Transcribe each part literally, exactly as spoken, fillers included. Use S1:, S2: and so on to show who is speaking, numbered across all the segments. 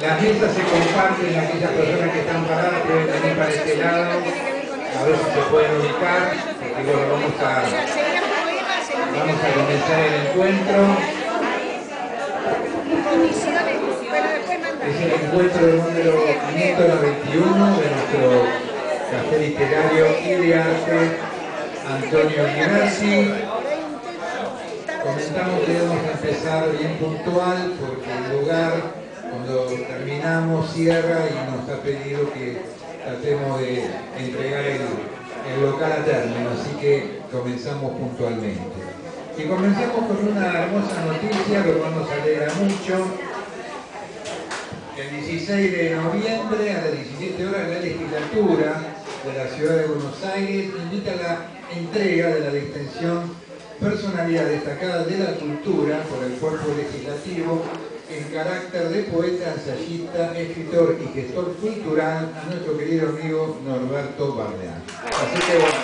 S1: Las mesas se comparten, aquellas personas que están paradas pueden venir para este lado, a ver si se pueden ubicar, porque bueno, vamos a, vamos a comenzar el encuentro. Es el encuentro número quinientos noventa y uno de nuestro café literario y de arte Antonio Libersi. Comentamos que debemos empezar bien puntual porque el lugar, cuando terminamos, cierra y nos ha pedido que tratemos de entregar el, el local a término, así que comenzamos puntualmente. Y comenzamos con una hermosa noticia, lo cual nos alegra mucho. El dieciséis de noviembre a las diecisiete horas la legislatura de la Ciudad de Buenos Aires invita a la entrega de la distinción Personalidad Destacada de la Cultura por el Cuerpo Legislativo en carácter de poeta, ensayista, escritor y gestor cultural a nuestro querido amigo Norberto Bardeán. Así que bueno.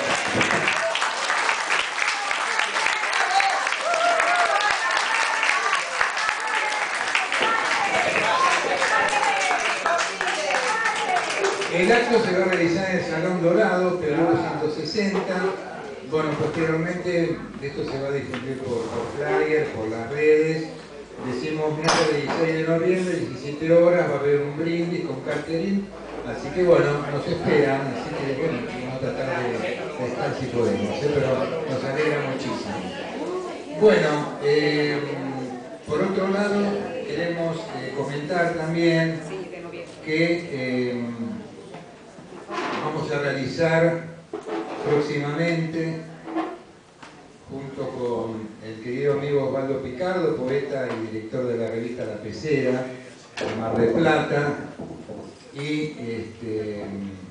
S1: El acto se va a realizar en el Salón Dorado, Perú ciento sesenta. Bueno, posteriormente esto se va a difundir por, por flyer, por las redes. Decimos miércoles dieciséis de noviembre, diecisiete horas, va a haber un brindis con catering. Así que bueno, nos esperan, así que bueno, vamos a tratar de, de estar si podemos, ¿eh? Pero nos alegra muchísimo. Bueno, eh, por otro lado, queremos eh, comentar también que eh, vamos a realizar próximamente, junto con el querido amigo Osvaldo Picardo, poeta y director de la revista La Pecera, de Mar del Plata, y este,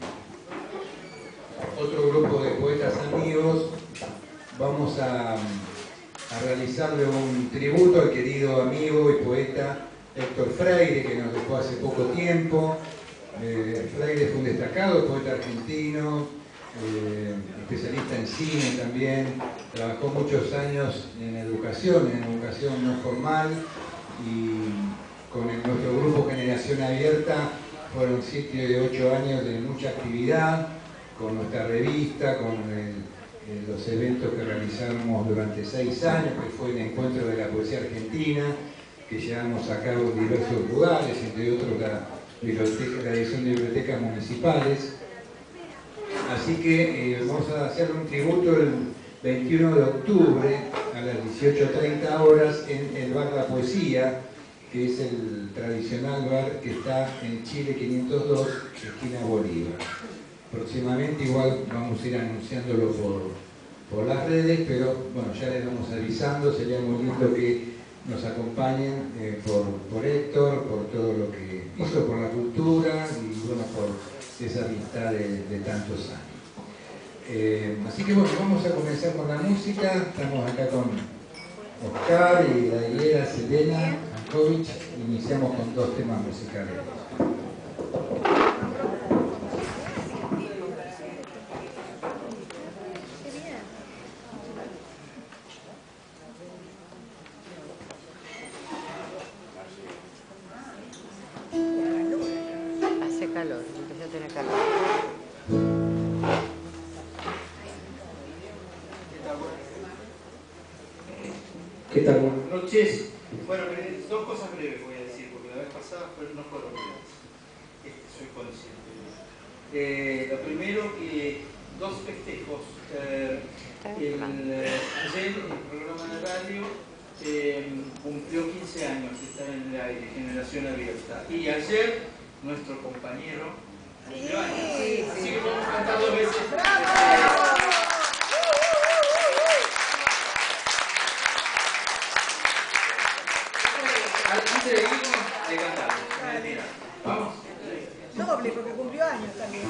S1: otro grupo de poetas amigos, vamos a, a realizarle un tributo al querido amigo y poeta Héctor Freire, que nos dejó hace poco tiempo. Eh, Freire fue un destacado poeta argentino, Eh, especialista en cine también, trabajó muchos años en educación, en educación no formal, y con el, nuestro grupo Generación Abierta fueron siete de ocho años de mucha actividad, con nuestra revista, con el, eh, los eventos que realizamos durante seis años, que fue el Encuentro de la Poesía Argentina, que llevamos a cabo en diversos lugares, entre otros la, biblioteca, la edición de bibliotecas municipales. Así que eh, vamos a hacer un tributo el veintiuno de octubre a las dieciocho treinta horas en el Bar La Poesía, que es el tradicional bar que está en Chile quinientos dos, esquina Bolívar. Próximamente igual vamos a ir anunciándolo por, por las redes, pero bueno, ya les vamos avisando, sería muy lindo que nos acompañen eh, por, por Héctor, por todo lo que hizo por la cultura y bueno, por esa amistad de, de tantos años. Eh, así que bueno, vamos a comenzar con la música. Estamos acá con Oscar y la higuera Selena Ankovic. Iniciamos con dos temas musicales.
S2: Hace calor, empecé a tener calor.
S3: ¿Qué tal? Buenas noches. Bueno, dos cosas breves voy a decir, porque la vez pasada no fueron breves. Este, soy consciente. Eh, lo primero, que dos festejos. Eh, el, eh, ayer el programa de radio eh, cumplió quince años de estar en el aire, Generación Abierta. Y ayer nuestro compañero cumplió años. Sí, sí. Así que vamos a cantar dos veces. ¡Bravo! Antes de irnos, de cantar. Mira, vamos.
S4: Doble, porque cumplió años también.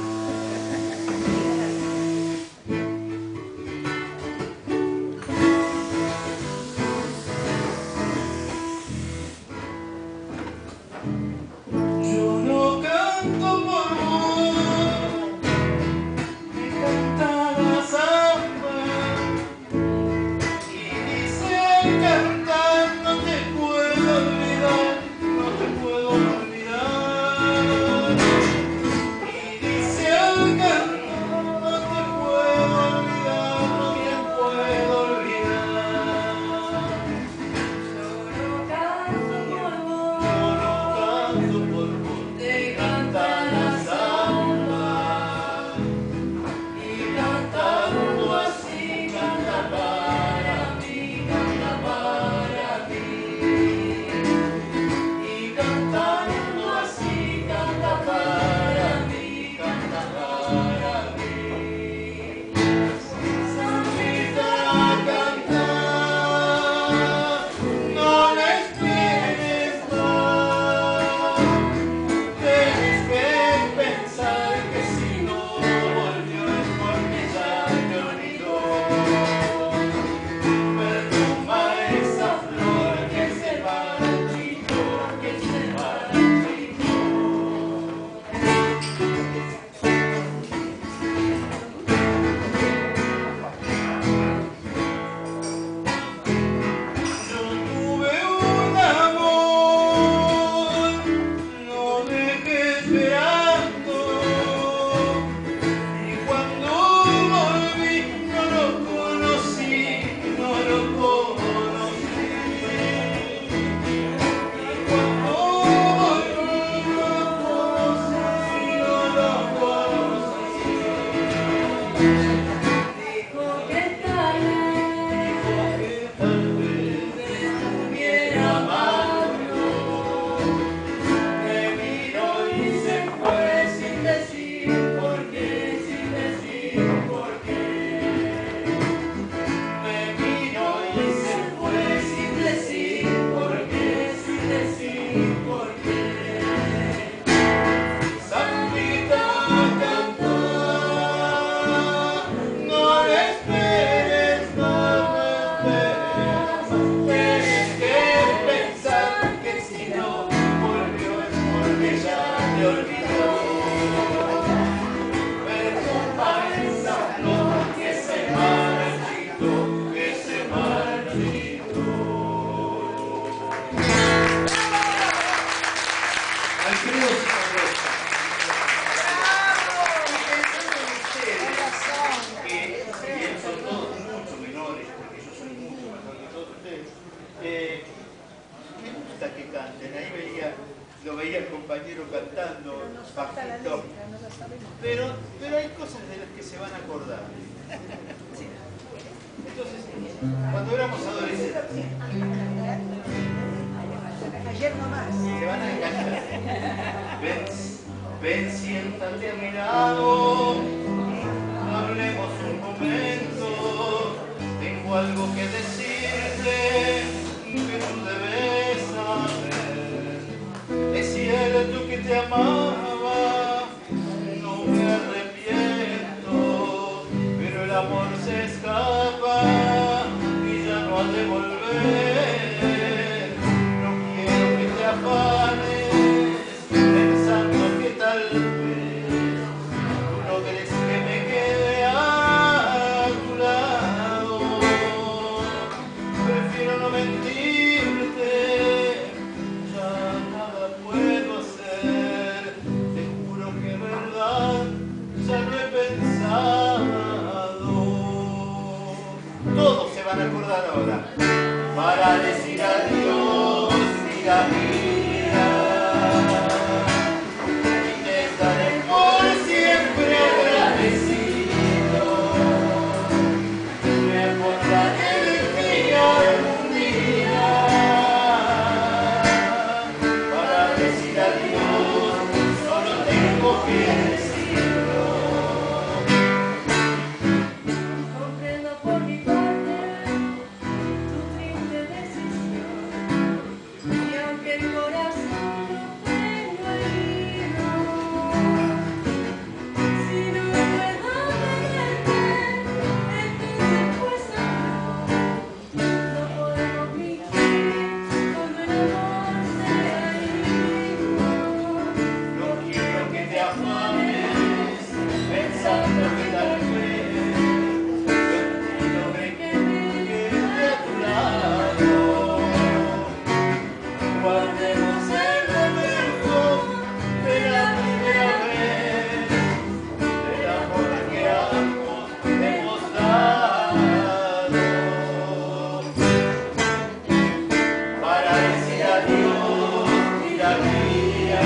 S3: No te puedo olvidar. le olvidó. Perfuman esa flor que se marchitó, que se marchitó. Alfredo Citarrosa. Que si bien son todos mucho menores, porque yo soy mucho menor que todos ustedes, eh, me gusta que canten. Ahí veía, lo veía el compañero cantando, bajito. Pero, pero hay cosas de las que se van a acordar. Entonces, cuando éramos adolescentes,
S4: Ayer nomás.
S3: se van a enganchar. Ven, ven, siéntate a mi lado. Hablemos un momento, tengo algo que decirte que tú debes saber. Es cierto que te amaba, no me arrepiento, pero el amor se escapa y ya no ha de volver. No quiero que te afanes pensando que tal vez logres que me quede a tu lado. Prefiero no mentirte, ya nada puedo hacer. Te juro que en verdad ya lo he pensado. Todos se van a acordar ahora. Para decir adiós, vida mía. Siempre agradecido, me acordaré de ti algún día. Para decir adiós, solo tengo que decirlo.
S5: Comprendo por mi parte tu triste decisión, y aunque el corazón lo tengo herido, si no puedo tenerte, entonces pues no, no podemos fingir cuando el amor se ha ido.
S3: No quiero que te afanes pensando que tal vez yo logré que me quede a tu lado. Guardemos el momento de la primera vez, del amor que ambos hemos dado. Para decir adiós, vida mía,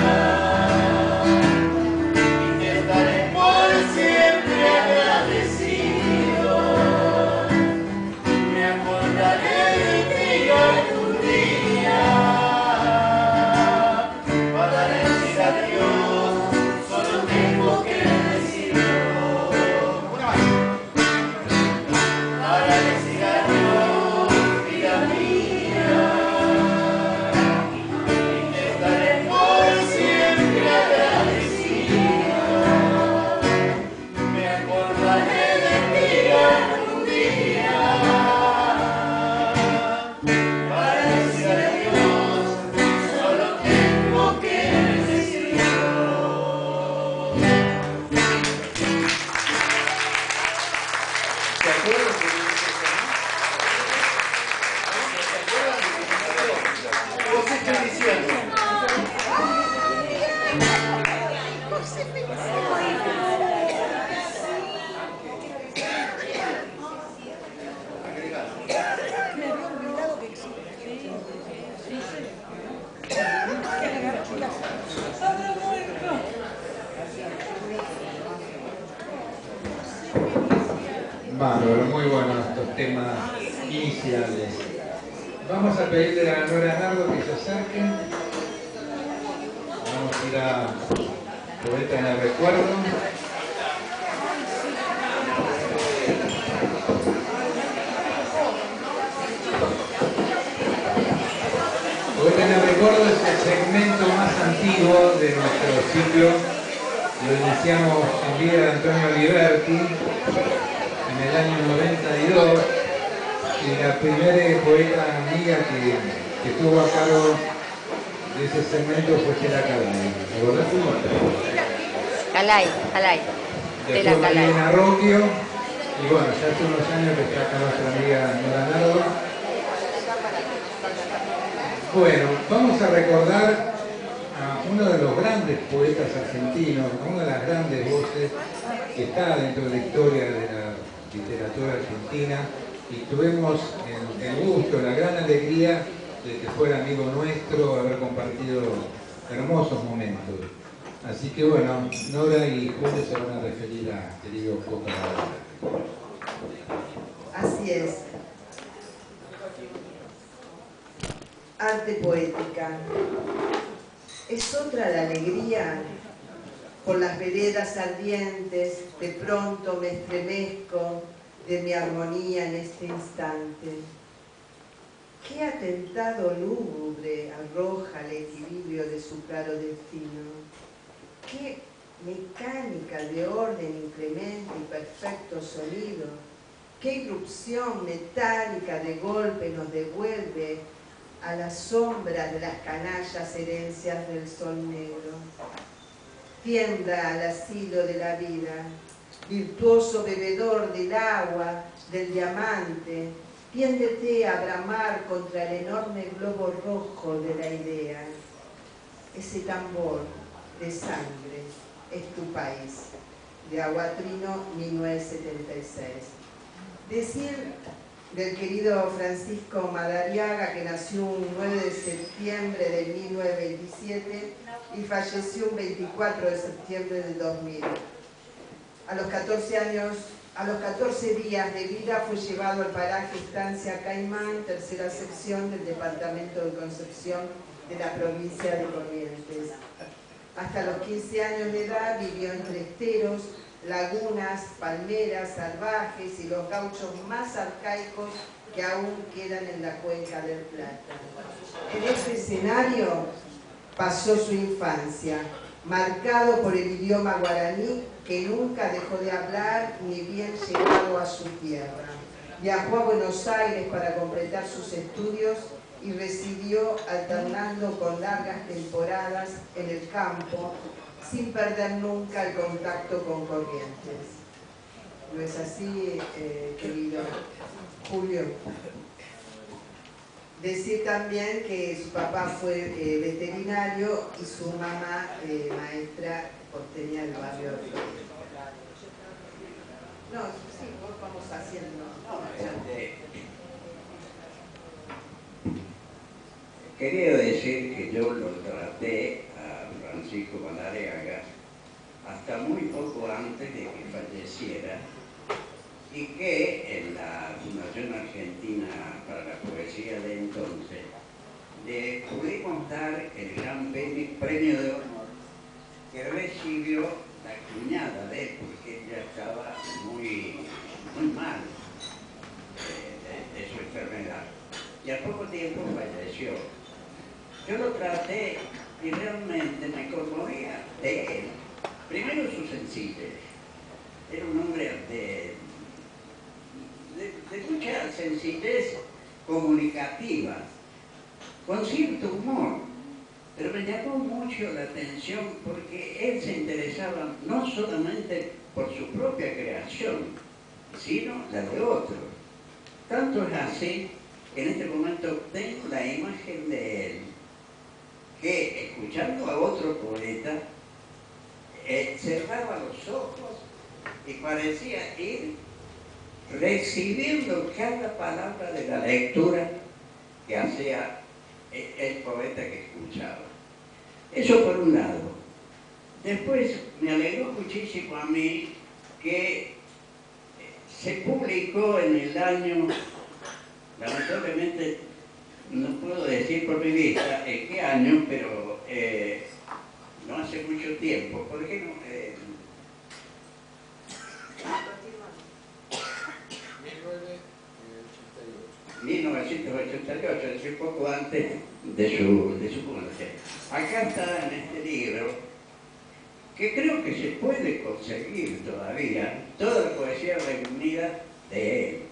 S3: y te estaré por siempre agradecido. Me acordaré de ti algún día. Para decir adiós, solo tengo que decirlo. Una más. Para decir adiós, vida mía, y te estaré por siempre agradecido. Me acordaré de ti algún día. Para decir adiós, solo tengo que decirlo. ¿Se acuerdan de mi ¿Se acuerdan de mi Vos estoy diciendo. Agregado.
S4: Me había olvidado que existe. Que agarrar chicas. ¡Abra muerto!
S1: Bárbaro, muy buenos estos temas iniciales. Vamos a pedirle a Nora Nardo que se acerquen. Vamos a ir a Poeta en el Recuerdo. Poeta en el Recuerdo es el segmento más antiguo de nuestro ciclo. Lo iniciamos en vida de Antonio Liberti en el año noventa y dos. Y la primera poeta amiga que, que estuvo a cargo de ese segmento fue Gela Carvalho. acordás cómo está?
S2: Calay, Calay. De la
S1: Después
S2: Calay.
S1: Marina Rocchio, y bueno, ya hace unos años que está acá nuestra amiga Nora Nardo. Bueno, vamos a recordar a uno de los grandes poetas argentinos, a una de las grandes voces que está dentro de la historia de la literatura argentina, y tuvimos el, el gusto, la gran alegría de que fuera amigo nuestro, haber compartido hermosos momentos. Así que bueno, Nora y Julio se van a referir a querido Coca.
S6: Así es. Arte poética. Es otra la alegría. Por las veredas ardientes, de pronto me estremezco de mi armonía en este instante. ¿Qué atentado lúgubre arroja el equilibrio de su claro destino? ¿Qué mecánica de orden inclemente y perfecto sonido? ¿Qué irrupción metálica de golpe nos devuelve a las sombras de las canallas herencias del sol negro? Tiembla al asilo de la vida, virtuoso bebedor del agua, del diamante, tiéndete a bramar contra el enorme globo rojo de la idea. Ese tambor de sangre es tu país, de Aguatrino, mil novecientos setenta y seis. Decir del querido Francisco Madariaga, que nació un nueve de septiembre de mil novecientos veintisiete y falleció un veinticuatro de septiembre del dos mil. A los catorce años, a los catorce días de vida fue llevado al paraje Estancia Caimán, tercera sección del departamento de Concepción de la provincia de Corrientes. Hasta los quince años de edad vivió entre esteros, lagunas, palmeras salvajes y los gauchos más arcaicos que aún quedan en la cuenca del Plata. En este escenario pasó su infancia, marcado por el idioma guaraní que nunca dejó de hablar ni bien llegado a su tierra. Viajó a Buenos Aires para completar sus estudios y residió alternando con largas temporadas en el campo, sin perder nunca el contacto con Corrientes. ¿No es así, eh, querido Julio? Decir también que su papá fue eh, veterinario y su mamá eh, maestra porteña del barrio de Florida. No, sí, vos vamos haciendo.
S7: Quería decir que yo lo traté a Francisco Madariaga hasta muy poco antes de que falleciera, y que en la Fundación Argentina para la Poesía de entonces le pudimos dar el gran premio de honor que recibió la cuñada de él, porque ella estaba muy, muy mal de, de, de su enfermedad, y al poco tiempo falleció. Yo lo traté y realmente me conmovía de él. Primero su sencillez. Era un hombre de, de, de mucha sencillez comunicativa, con cierto humor, pero me llamó mucho la atención porque él se interesaba no solamente por su propia creación, sino la de otros. Tanto es así que en este momento tengo la imagen de él, que escuchando a otro poeta, eh, cerraba los ojos y parecía ir recibiendo cada palabra de la lectura que hacía el, el poeta que escuchaba. Eso por un lado. Después me alegró muchísimo a mí que se publicó en el año, lamentablemente no puedo decir por mi vista en qué año, pero eh, no hace mucho tiempo. ¿Por qué no? Eh, mil novecientos ochenta y ocho, es decir, poco antes de su, de su muerte. Acá está en este libro, que creo que se puede conseguir todavía, toda la poesía reunida de él.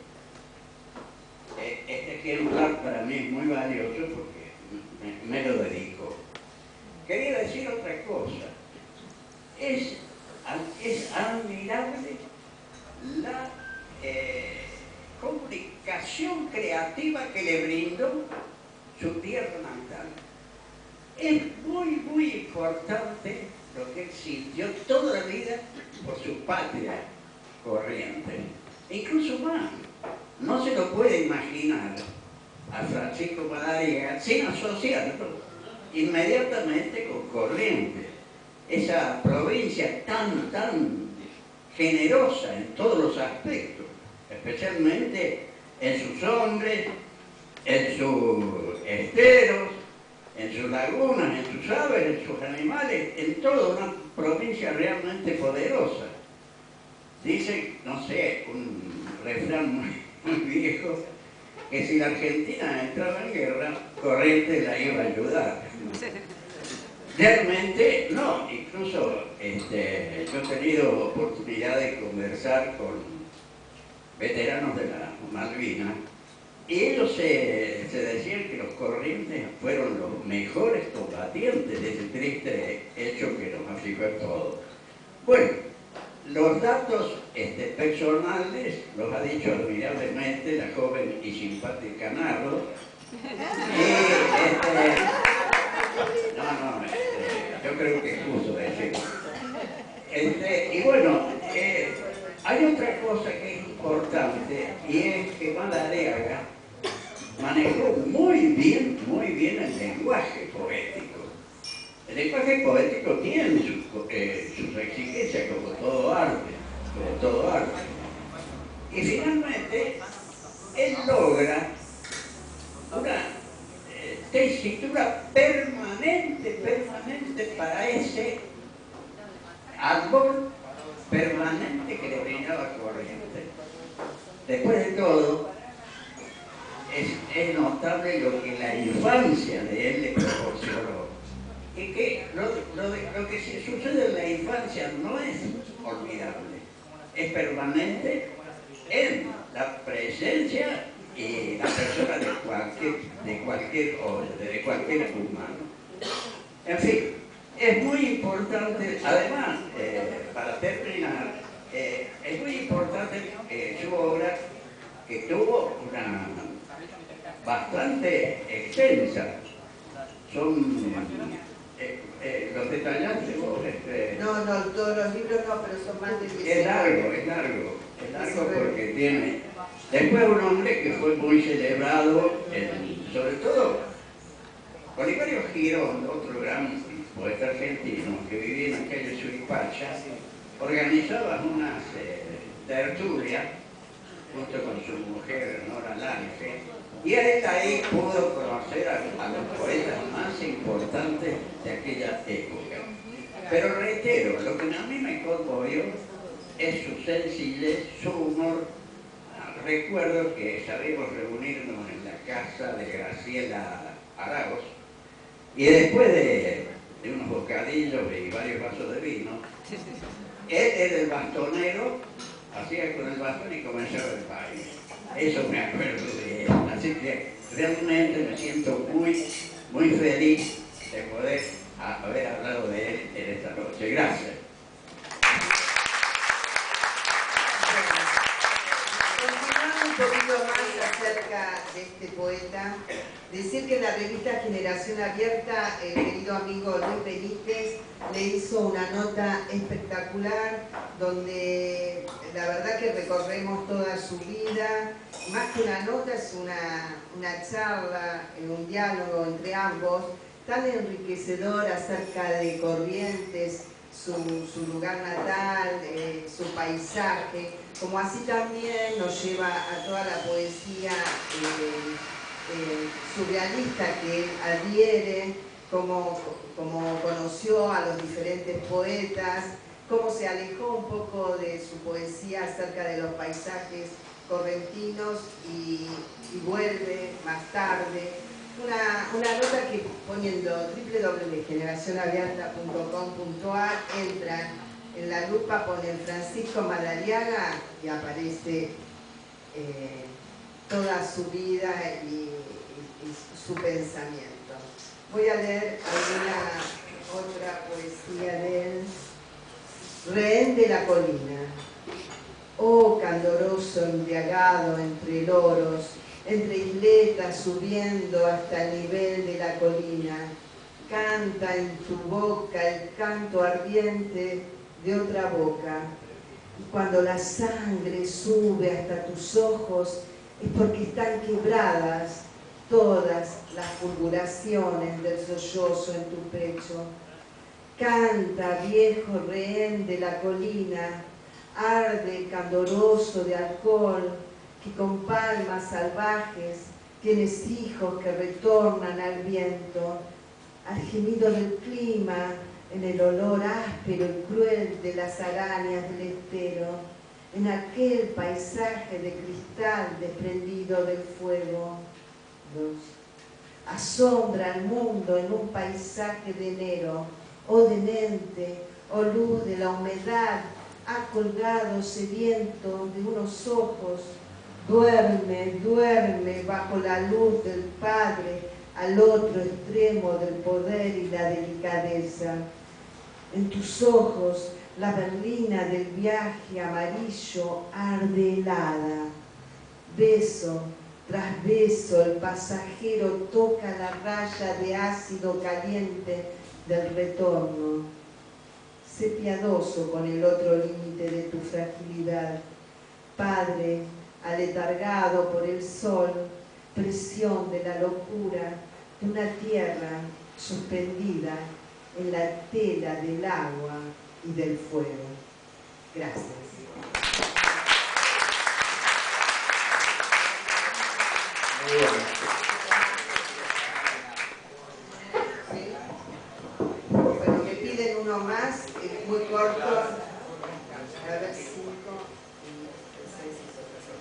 S7: Este ejemplar para mí es muy valioso porque me, me lo dedico. quería decir otra cosa. Es, es admirable la eh, comunicación creativa que le brindó su tierra natal. Es muy, muy importante lo que él sintió toda la vida por su patria, Corrientes. Incluso más, no se lo puede imaginar a Francisco Madariaga sin asociarlo inmediatamente con Corrientes, esa provincia tan, tan generosa en todos los aspectos, especialmente en sus hombres, en sus esteros, en sus lagunas, en sus aves, en sus animales, en toda una provincia realmente poderosa. Dice, no sé, un refrán muy, muy viejo, que si la Argentina entraba en guerra, Corrientes la iba a ayudar. Realmente no, incluso este, yo he tenido oportunidad de conversar con veteranos de la Malvinas y ellos se, se decían que los Corrientes fueron los mejores combatientes de ese triste hecho que nos afligió a todos. Bueno, los datos este, personales los ha dicho admirablemente la joven y simpática Nardo. Y, este, no, no, este, yo creo que es justo decirlo. Este, y bueno, eh, hay otra cosa que es importante y es que Madariaga manejó muy bien, muy bien el lenguaje poético. El lenguaje poético tiene sus, eh, sus exigencias como todo arte, como todo arte. Y finalmente, él logra una eh, tesitura permanente, permanente para ese árbol permanente que le brindaba Corrientes. Después de todo, es, es notable lo que la infancia de él le proporcionó. Y que lo, lo, lo que se sucede en la infancia no es olvidable, es permanente en la presencia y la persona de cualquier, de cualquier orden, de cualquier humano. En fin, es muy importante, además, eh, para terminar, eh, es muy importante eh, su obra, que tuvo una bastante extensa. Son... Eh, eh, ¿los detallaste vos? Este...
S6: No, no, todos los libros no, pero son más de diez.
S7: Es largo, es largo, es largo porque tiene... Después un hombre que fue muy celebrado, en, sobre todo, Oliverio Girón, otro gran poeta argentino que vivía en aquella Suipacha, organizaba unas eh, tertulias junto con su mujer Nora Lange, y él ahí pudo conocer a, a los poetas más importantes de aquella época. Pero reitero, lo que a mí me conmovió es su sencillez, su humor. Recuerdo que sabíamos reunirnos en la casa de Graciela Arauz y después de, de unos bocadillos y varios vasos de vino, él era el bastonero, hacía con el bastón y comenzaba el baile. Eso me acuerdo de él. Así que realmente me siento muy, muy feliz de poder haber hablado de él en esta noche. Gracias.
S6: Continuando un poquito más acerca de este poeta, decir que en la revista Generación Abierta el querido amigo Luis Benítez le hizo una nota espectacular donde la verdad que recorremos toda su vida. Más que una nota, es una, una charla, un diálogo entre ambos tan enriquecedor acerca de Corrientes, su, su lugar natal, eh, su paisaje, como así también nos lleva a toda la poesía eh, eh, surrealista que él adhiere, cómo, cómo conoció a los diferentes poetas, cómo se alejó un poco de su poesía acerca de los paisajes correntinos y, y vuelve más tarde. Una, una nota que poniendo doble u doble u doble u punto generación abierta punto com punto a r entran en la lupa, ponen Francisco Madariaga y aparece eh, toda su vida y, y, y su pensamiento. Voy a leer alguna Otra poesía de él. Rehén de la colina. Oh, candoroso embriagado entre loros, entre isletas subiendo hasta el nivel de la colina, canta en tu boca el canto ardiente de otra boca. Y cuando la sangre sube hasta tus ojos es porque están quebradas todas las fulguraciones del sollozo en tu pecho. Canta, viejo rehén de la colina, arde candoroso de alcohol, que con palmas salvajes tienes hijos que retornan al viento, al gemido del clima, en el olor áspero y cruel de las arañas del estero, en aquel paisaje de cristal desprendido del fuego. Dos. Asombra al mundo en un paisaje de enero, oh demente, oh luz de la humedad, ha colgado sediento de unos ojos, duerme, duerme bajo la luz del Padre, al otro extremo del poder y la delicadeza. En tus ojos la berlina del viaje amarillo arde helada. Beso tras beso el pasajero toca la raya de ácido caliente del retorno. Sé piadoso con el otro límite de tu fragilidad. Padre, aletargado por el sol, presión de la locura de una tierra suspendida en la tela del agua y del fuego. Gracias.
S1: Muy bueno.
S6: Bueno, me piden uno más, es muy corto. A ver, cinco y seis y ocho.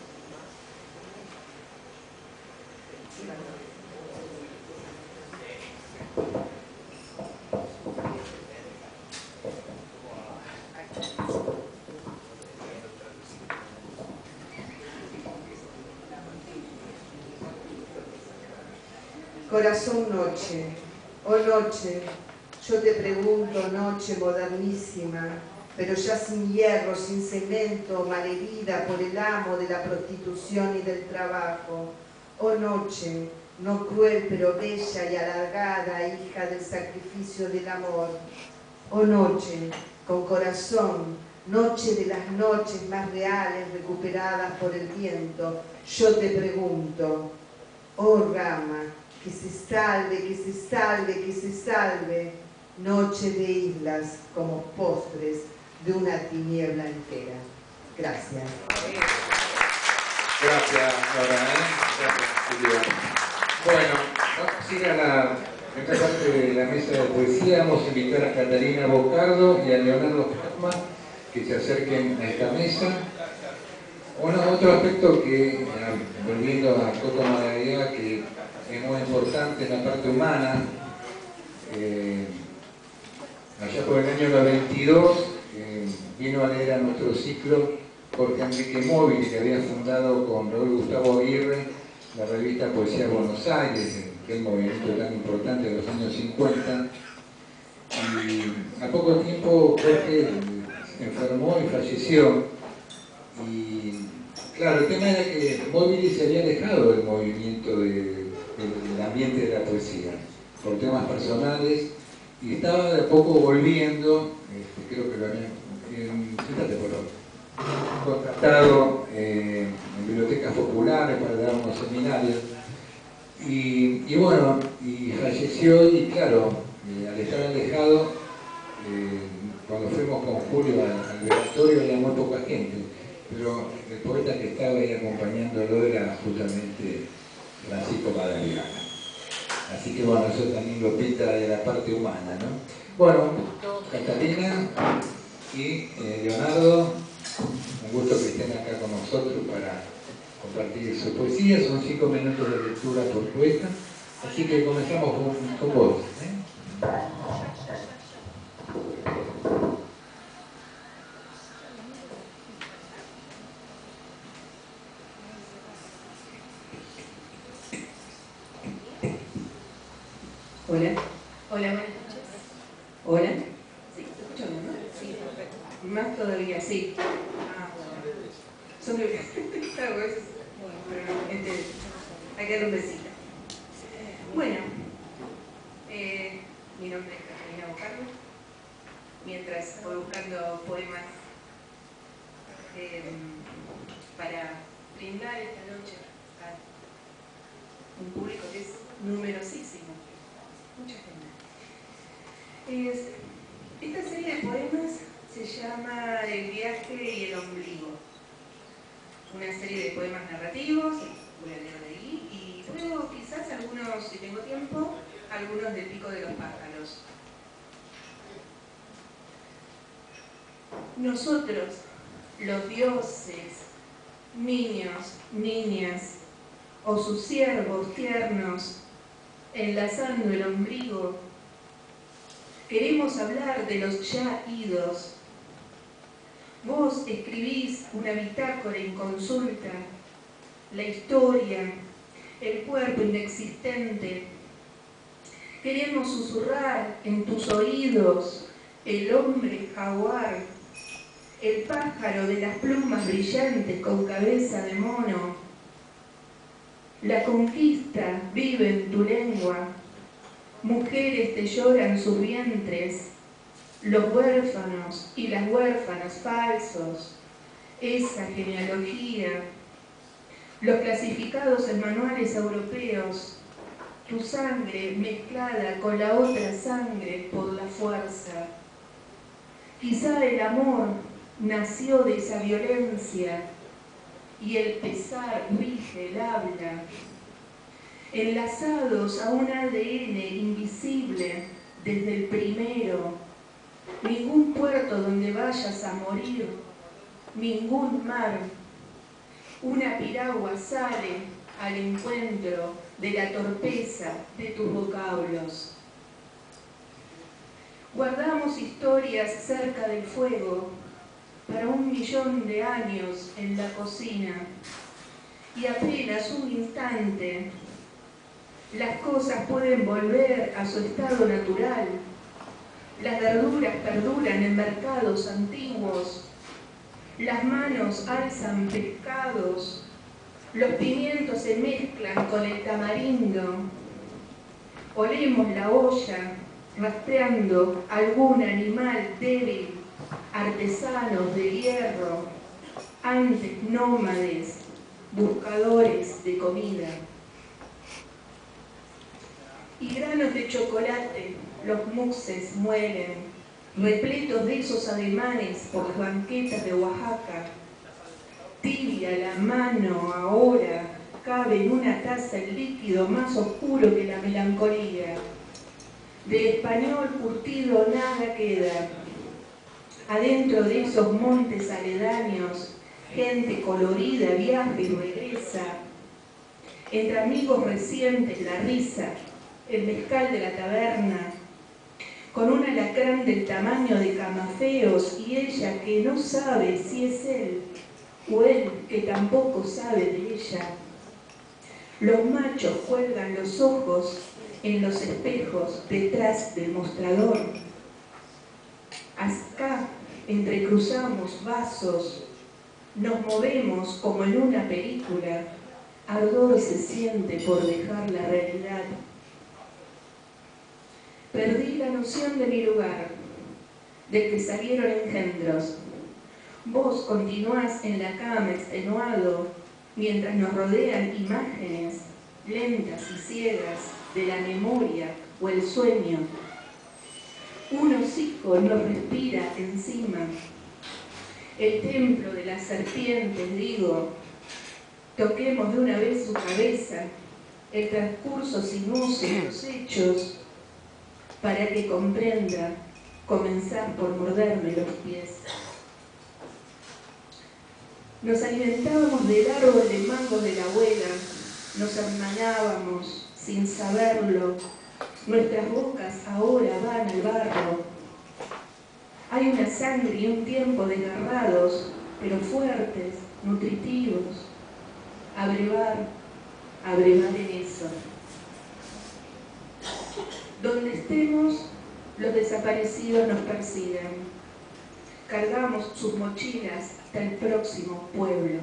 S6: Corazón noche, oh noche, yo te pregunto, noche modernísima, pero ya sin hierro, sin cemento, malherida por el amo de la prostitución y del trabajo. Oh noche, no cruel pero bella y alargada, hija del sacrificio del amor. Oh noche, con corazón, noche de las noches más reales recuperadas por el viento, yo te pregunto, oh rama, que se salve, que se salve, que se salve, noche de islas como postres de una tiniebla entera. Gracias.
S1: Gracias, Nora, ¿eh? Gracias, Silvia. Bueno, vamos a ir a la esta parte de la mesa de poesía. Vamos a invitar a Catalina Bocardo y a Leonardo Pazman que se acerquen a esta mesa. Bueno, otro aspecto que, volviendo a Coto Madariaga, que es muy importante en la parte humana, eh, allá por el año noventa y dos eh, vino a leer a nuestro ciclo Jorge Enrique Móvil, que había fundado con Raúl Gustavo Aguirre la revista Poesía Buenos Aires, que es un movimiento tan importante de los años cincuenta. Y a poco tiempo Jorge se enfermó y falleció. Y claro, el tema era que Móvil se había alejado del movimiento de, del ambiente de la poesía por temas personales y estaba de a poco volviendo. Este, creo que lo habían eh, siéntate por favor, contratado eh, en bibliotecas populares para dar unos seminarios y, y bueno, y falleció. Y claro, eh, al estar alejado, eh, cuando fuimos con Julio al, al velatorio había muy poca gente, pero el poeta que estaba ahí acompañándolo era justamente Francisco Madariaga. Así que bueno, eso también lo pinta de la parte humana, ¿no? Bueno, Catalina y eh, Leonardo, un gusto que estén acá con nosotros para compartir su poesía. Son cinco minutos de lectura por poeta, así que comenzamos con, con vos, ¿eh?
S8: Hola.
S2: Hola, buenas noches.
S8: Más todavía, sí. Ah, bueno. Son de... Claro, es... Bueno, pero no, este... Hay que dar un besito. Bueno, eh, mi nombre es Catalina Bocardo. Mientras voy buscando poemas eh, para brindar esta noche a un público que es numerosísimo. Mucha gente. Es, esta serie de poemas se llama El viaje y el ombligo. Una serie de poemas narrativos, voy a leer de ahí, y luego quizás algunos, si tengo tiempo, algunos del Pico de los Pájaros. Nosotros, los dioses, niños, niñas, o sus siervos tiernos, enlazando el ombligo, queremos hablar de los ya idos. Vos escribís una bitácora inconsulta, la historia, el cuerpo inexistente. Queremos susurrar en tus oídos el hombre jaguar, el pájaro de las plumas brillantes con cabeza de mono. La conquista vive en tu lengua, mujeres te lloran sus vientres, los huérfanos y las huérfanas falsos, esa genealogía, los clasificados en manuales europeos, tu sangre mezclada con la otra sangre por la fuerza. Quizá el amor nació de esa violencia y el pesar rige el habla, enlazados a un A D N invisible desde el primero. Ningún puerto donde vayas a morir, ningún mar. Una piragua sale al encuentro de la torpeza de tus vocablos. Guardamos historias cerca del fuego para un millón de años en la cocina y apenas un instante las cosas pueden volver a su estado natural. Las verduras perduran en mercados antiguos, las manos alzan pescados, los pimientos se mezclan con el tamarindo, olemos la olla rastreando algún animal débil, artesanos de hierro, antes nómades, buscadores de comida. Y granos de chocolate, los muxes muelen, repletos de esos ademanes por las banquetas de Oaxaca. Tibia la mano ahora, cabe en una taza el líquido más oscuro que la melancolía. De español curtido nada queda. Adentro de esos montes aledaños, gente colorida viaja y regresa. Entre amigos recientes la risa, el mezcal de la taberna, con un alacrán del tamaño de Camafeos y ella que no sabe si es él o él que tampoco sabe de ella. Los machos cuelgan los ojos en los espejos detrás del mostrador. Acá entrecruzamos vasos, nos movemos como en una película, ardor se siente por dejar la realidad. Perdí la noción de mi lugar, del que salieron engendros. Vos continuás en la cama extenuado, mientras nos rodean imágenes lentas y ciegas de la memoria o el sueño. Un hocico nos respira encima. El templo de las serpientes, digo, toquemos de una vez su cabeza, el transcurso sinuoso de los hechos, para que comprenda comenzar por morderme los pies. Nos alimentábamos del árbol de mangos de la abuela, nos hermanábamos sin saberlo, nuestras bocas ahora van al barro. Hay una sangre y un tiempo desgarrados, pero fuertes, nutritivos. Abrevar, abrevar en eso. Donde estemos, los desaparecidos nos persiguen. cargamos sus mochilas hasta el próximo pueblo.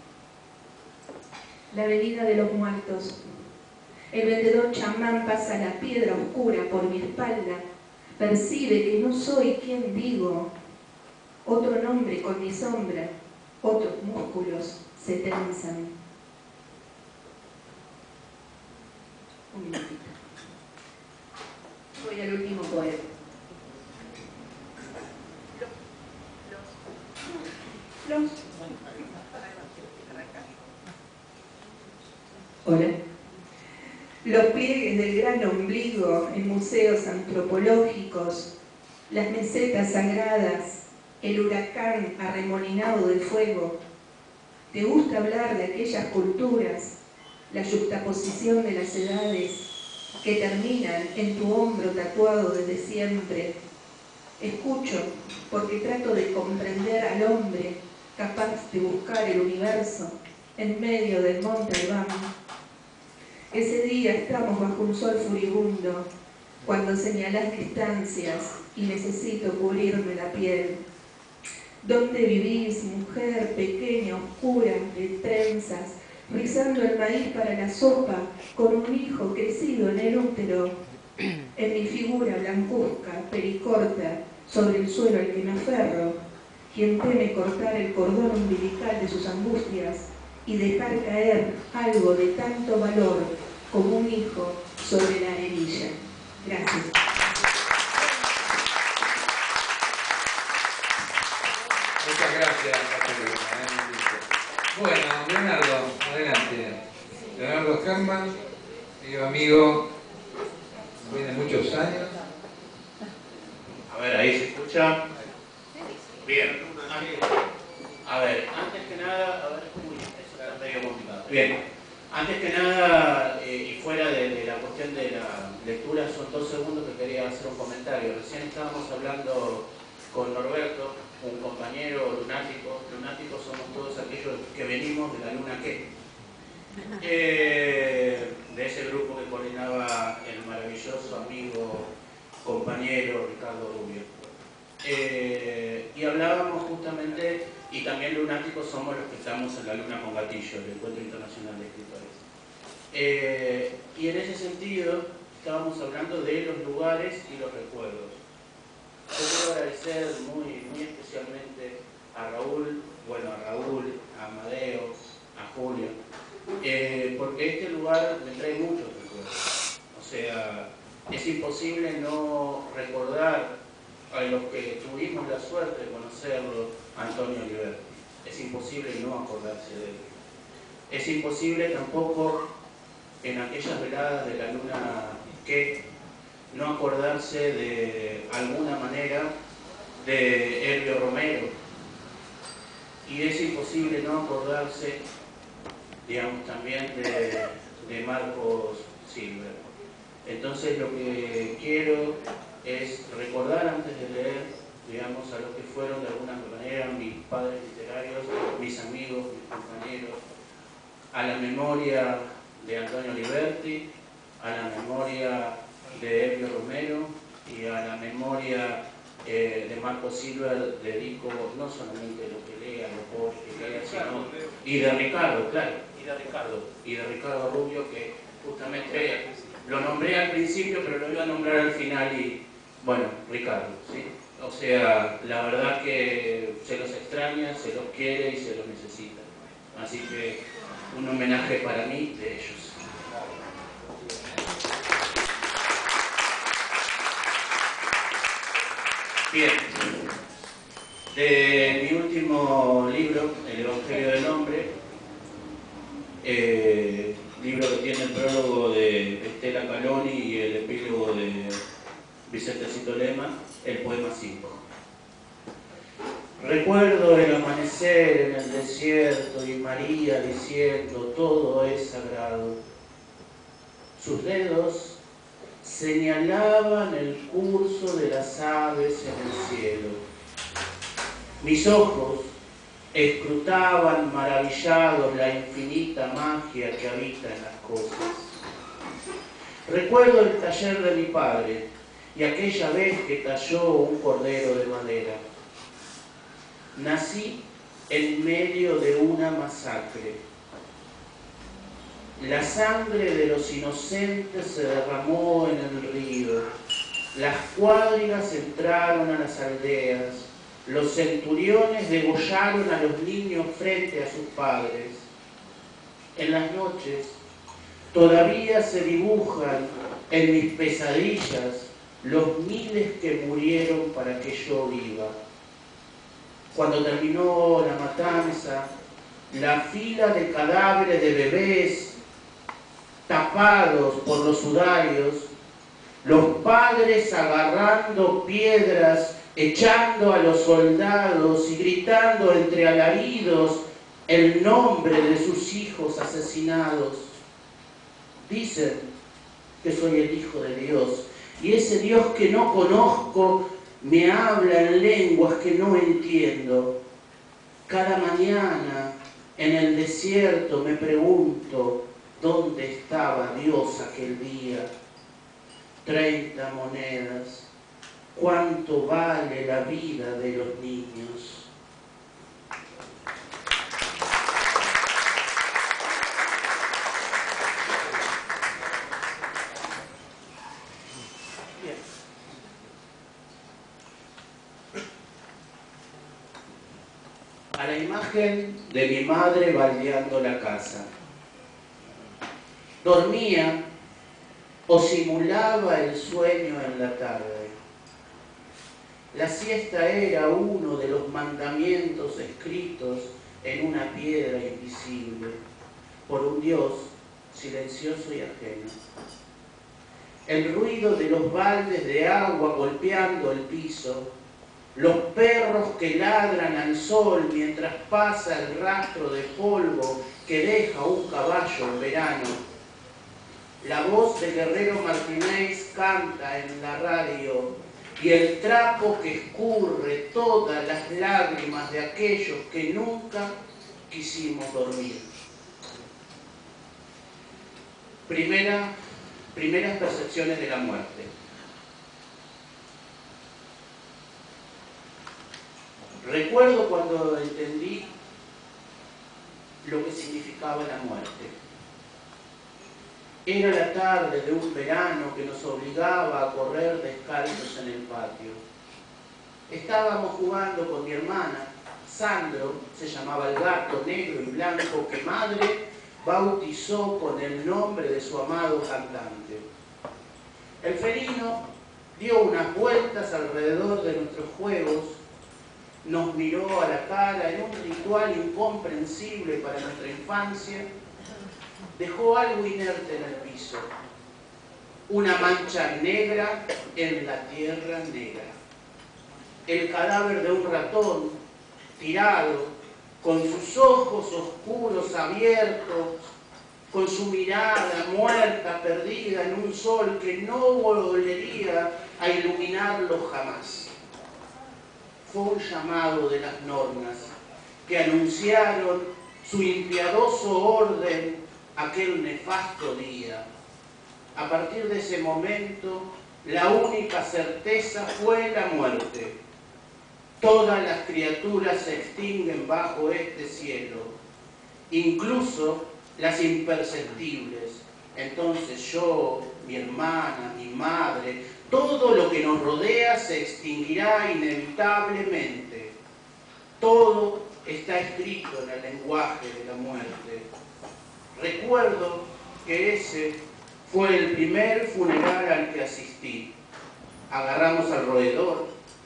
S8: La avenida de los muertos. El vendedor chamán pasa la piedra oscura por mi espalda. Percibe que no soy quien digo. Otro nombre con mi sombra. Otros músculos se tensan. Un minutito. Voy al último poema. Los. Hola. Los pliegues del gran ombligo en museos antropológicos, las mesetas sagradas, el huracán arremolinado del fuego. ¿Te gusta hablar de aquellas culturas, la yuxtaposición de las edades que terminan en tu hombro tatuado desde siempre? Escucho porque trato de comprender al hombre capaz de buscar el universo en medio del monte Albán. Ese día estamos bajo un sol furibundo, cuando señalás distancias y necesito cubrirme la piel. ¿Dónde vivís, mujer pequeña, oscura, de trenzas, rizando el maíz para la sopa, con un hijo crecido en el útero? En mi figura blancuzca, pericorta, sobre el suelo al que me aferro, quien teme cortar el cordón umbilical de sus angustias y dejar caer algo de tanto valor como un hijo sobre la arenilla. Gracias.
S1: Muchas gracias, Catalina. Bueno, Leonardo, adelante. Leonardo Herman, querido amigo, viene muchos años.
S9: A ver, ahí se escucha. Bien. A ver, antes que nada, a ver, uy, eso está medio complicado. Bien. Antes que nada, eh, y fuera de, de la cuestión de la lectura, son dos segundos que quería hacer un comentario. Recién estábamos hablando con Norberto, un compañero lunático. Lunáticos somos todos aquellos que venimos de la luna qué. Eh, de ese grupo que coordinaba el maravilloso amigo, compañero Ricardo Rubio. Eh, y hablábamos justamente, y también lunáticos somos los que estamos en la luna con gatillo, el Encuentro Internacional de Escritores. Eh, y en ese sentido, estábamos hablando de los lugares y los recuerdos. Yo quiero agradecer muy, muy especialmente a Raúl, bueno, a Raúl, a Amadeo, a Julio, eh, porque este lugar me trae muchos recuerdos. O sea, es imposible no recordar a los que tuvimos la suerte de conocerlo, Antonio Oliverti. Es imposible no acordarse de él. Es imposible tampoco, en aquellas veladas de la luna que, no acordarse de alguna manera de Elvio Romero. Y es imposible no acordarse, digamos, también de, de Marcos Silver. Entonces lo que quiero es recordar antes de leer, digamos, a los que fueron de alguna manera mis padres literarios, mis amigos, mis compañeros, a la memoria de Antonio Oliverti, a la memoria de Elvio Romero y a la memoria eh, de Marco Silver dedico no solamente lo que lea, lo pobre que lea, sino y de Ricardo, claro, y de Ricardo, y de Ricardo Rubio, que justamente lo nombré al principio, pero lo iba a nombrar al final y bueno, Ricardo, ¿sí? O sea, la verdad que se los extraña, se los quiere y se los necesita. Así que un homenaje para mí de ellos. Bien, de mi último libro, El Evangelio del Hombre, eh, libro que tiene el prólogo de Estela Caloni y el epílogo de Vicente Citolema, el poema cinco. Recuerdo el amanecer en el desierto y María diciendo todo es sagrado. Sus dedos señalaban el curso de las aves en el cielo. Mis ojos escrutaban maravillados la infinita magia que habita en las cosas. Recuerdo el taller de mi padre y aquella vez que talló un cordero de madera. nací en medio de una masacre. La sangre de los inocentes se derramó en el río. Las cuadrigas entraron a las aldeas. Los centuriones degollaron a los niños frente a sus padres. En las noches todavía se dibujan en mis pesadillas los miles que murieron para que yo viva. Cuando terminó la matanza, la fila de cadáveres de bebés tapados por los sudarios, los padres agarrando piedras, echando a los soldados y gritando entre alaridos el nombre de sus hijos asesinados. Dicen que soy el Hijo de Dios, y ese Dios que no conozco me habla en lenguas que no entiendo. Cada mañana en el desierto me pregunto dónde estaba Dios aquel día. Treinta monedas. ¿Cuánto vale la vida de los niños? Bien. A la imagen de mi madre baldeando la casa. Dormía o simulaba el sueño en la tarde. La siesta era uno de los mandamientos escritos en una piedra invisible por un Dios silencioso y ajeno. El ruido de los baldes de agua golpeando el piso, los perros que ladran al sol mientras pasa el rastro de polvo que deja un caballo en verano. La voz de Guerrero Martínez canta en la radio y el trapo que escurre todas las lágrimas de aquellos que nunca quisimos dormir. Primera, primeras percepciones de la muerte. Recuerdo cuando entendí lo que significaba la muerte. Era la tarde de un verano que nos obligaba a correr descalzos en el patio. Estábamos jugando con mi hermana, Sandro, se llamaba el gato negro y blanco que madre bautizó con el nombre de su amado cantante. El felino dio unas vueltas alrededor de nuestros juegos, nos miró a la cara en un ritual incomprensible para nuestra infancia. Dejó algo inerte en el piso, una mancha negra en la tierra negra. El cadáver de un ratón tirado, con sus ojos oscuros abiertos, con su mirada muerta perdida en un sol que no volvería a iluminarlo jamás. Fue un llamado de las normas que anunciaron su impiadoso orden aquel nefasto día. A partir de ese momento, la única certeza fue la muerte. Todas las criaturas se extinguen bajo este cielo, incluso las imperceptibles. Entonces yo, mi hermana, mi madre, todo lo que nos rodea se extinguirá inevitablemente. Todo está escrito en el lenguaje de la muerte. Recuerdo que ese fue el primer funeral al que asistí. Agarramos al roedor,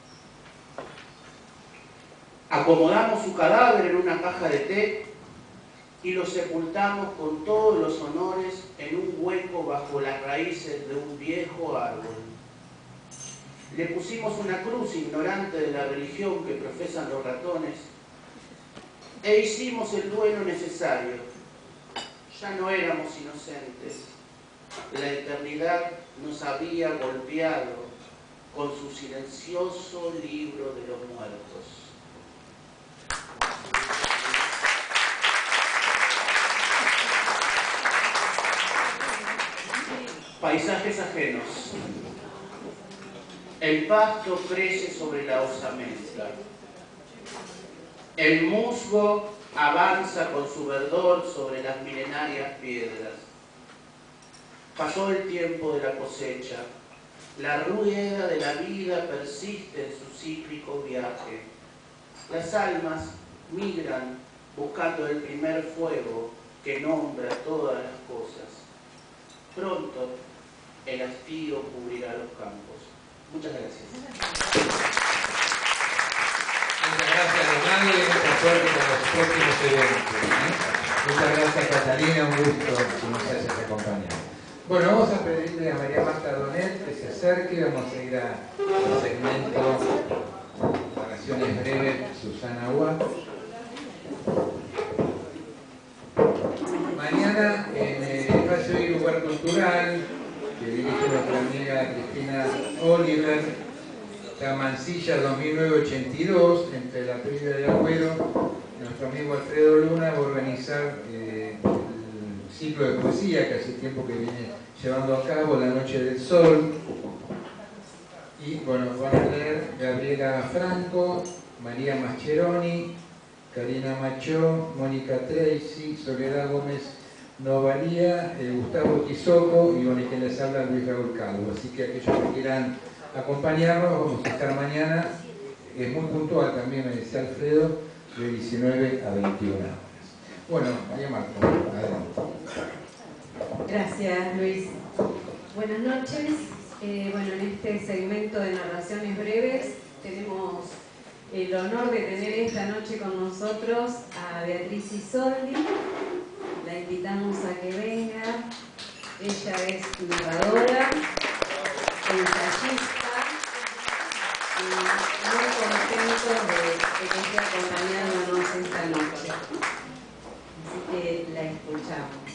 S9: acomodamos su cadáver en una caja de té y lo sepultamos con todos los honores en un hueco bajo las raíces de un viejo árbol. Le pusimos una cruz ignorante de la religión que profesan los ratones e hicimos el duelo necesario. Ya no éramos inocentes. La eternidad nos había golpeado con su silencioso libro de los muertos. Paisajes ajenos. El pasto crece sobre la osamenta. El musgo avanza con su verdor sobre las milenarias piedras. Pasó el tiempo de la cosecha. La rueda de la vida persiste en su cíclico viaje. Las almas migran buscando el primer fuego que nombra todas las cosas. Pronto el hastío cubrirá los campos. Muchas gracias.
S1: Muchas gracias, Leonardo, y mucha suerte con los próximos eventos, ¿eh? Muchas gracias, Catalina, un gusto que nos hayas acompañado. Bueno, vamos a pedirle a María Marta Donet que se acerque, vamos a ir al segmento Narraciones Breves, Susana Huat. Mañana en el espacio y lugar cultural que dirige nuestra amiga Cristina Oliver, la Mansilla dos mil nueve ochenta y dos, entre la Trilla y el Agüero, nuestro amigo Alfredo Luna va a organizar eh, el ciclo de poesía que hace tiempo que viene llevando a cabo, La Noche del Sol. Y bueno, van a leer Gabriela Franco, María Mascheroni, Karina Machó, Mónica Tracy, Soledad Gómez Novalía, eh, Gustavo Tizoco y bueno, y que les habla Luis Raúl Calvo. Así que aquellos que quieran acompañarnos, vamos a estar mañana, es muy puntual también, me dice Alfredo, de diecinueve a veintiuna horas. Bueno, María Marta, adelante.
S10: Gracias, Luis. Buenas noches. Eh, bueno, en este segmento de narraciones breves tenemos el honor de tener esta noche con nosotros a Beatriz Isoldi. La invitamos a que venga. Ella es narradora, ensayista y muy contento de, de que esté acompañándonos esta noche. Así que la escuchamos.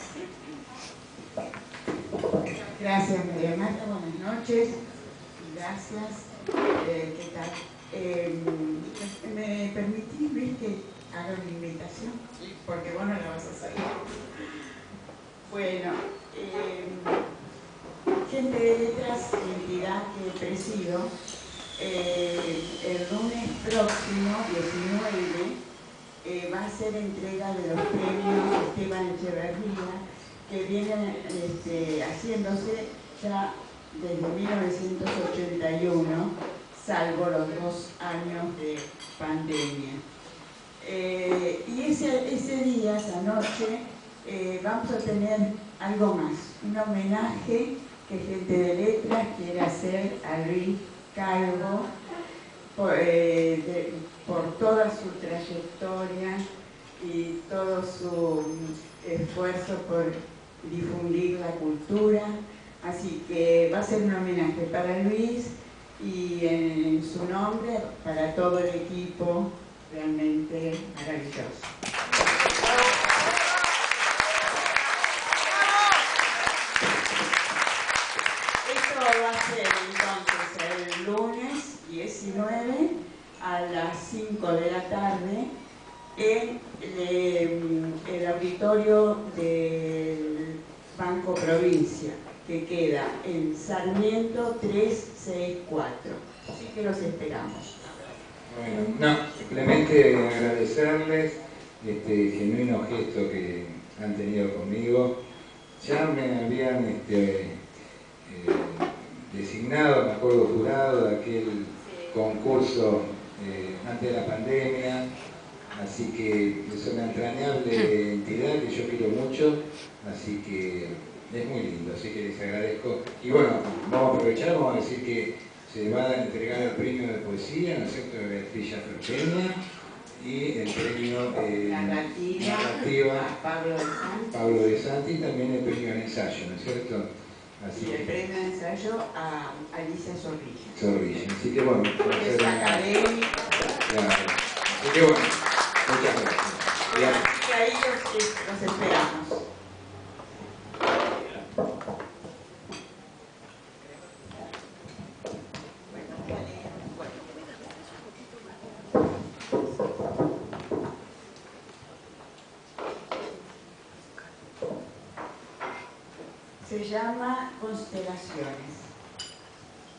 S11: Gracias, María Marta, buenas noches. Gracias. Eh, ¿Qué tal? Eh, ¿Me permitís, Luis, que haga una invitación? Porque vos no la vas a hacer. Bueno, eh, Gente de Letras, entidad que presido, eh, el lunes próximo, diecinueve, eh, va a ser entrega de los premios Esteban Echeverría, que vienen este, haciéndose ya desde mil novecientos ochenta y uno, salvo los dos años de pandemia. Eh, y ese, ese día, esa noche, eh, vamos a tener algo más, un homenaje que Gente de Letras quiere hacer a Luis Calvo por, eh, de, por toda su trayectoria y todo su esfuerzo por difundir la cultura, así que va a ser un homenaje para Luis y en su nombre para todo el equipo, realmente maravilloso. Esto va a ser entonces el lunes diecinueve a las cinco de la tarde en el, el auditorio del Banco Provincia, que queda en Sarmiento trescientos sesenta y cuatro. Así que los esperamos.
S1: Bueno, no, simplemente agradecerles este genuino gesto que han tenido conmigo. Ya me habían este, eh, designado, me acuerdo, jurado de aquel concurso eh, antes de la pandemia. Así que es una entrañable entidad que yo quiero mucho, así que es muy lindo, así que les agradezco. Y bueno, vamos a aprovechar, vamos a decir que se va a entregar el premio de poesía, ¿no es cierto?, de Beatriz Ferpeña, y el premio eh,
S11: narrativa,
S1: narrativa
S11: a Pablo de Santi.
S1: Pablo de Santi, y también el premio en ensayo, ¿no es cierto? Así
S11: Y el
S1: que,
S11: premio de ensayo a Alicia Zorrilla.
S1: Zorrilla. Así que bueno, va a
S11: Es
S1: ser una-
S11: académica.
S1: Claro. Así que bueno, muchas gracias. Bien.
S11: Así que ahí los, los esperamos. Se llama Constelaciones.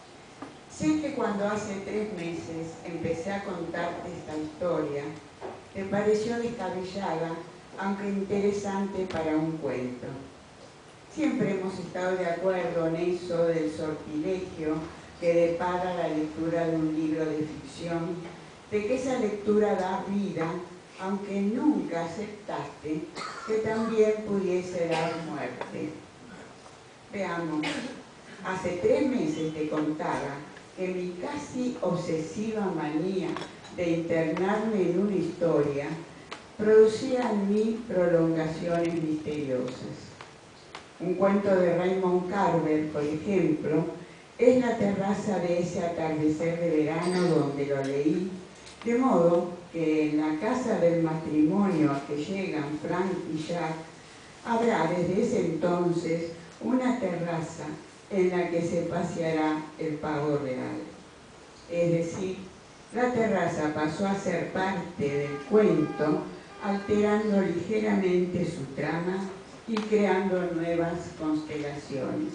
S11: Sé que cuando hace tres meses empecé a contarte esta historia, te pareció descabellada, aunque interesante para un cuento. Siempre hemos estado de acuerdo en eso del sortilegio que depara la lectura de un libro de ficción, de que esa lectura da vida, aunque nunca aceptaste que también pudiese dar muerte. Veamos, hace tres meses te contaba que mi casi obsesiva manía de internarme en una historia producía en mí prolongaciones misteriosas. Un cuento de Raymond Carver, por ejemplo, es la terraza de ese atardecer de verano donde lo leí, de modo que en la casa del matrimonio a que llegan Frank y Jack habrá desde ese entonces una terraza en la que se paseará el pavo real. Es decir, la terraza pasó a ser parte del cuento, alterando ligeramente su trama y creando nuevas constelaciones.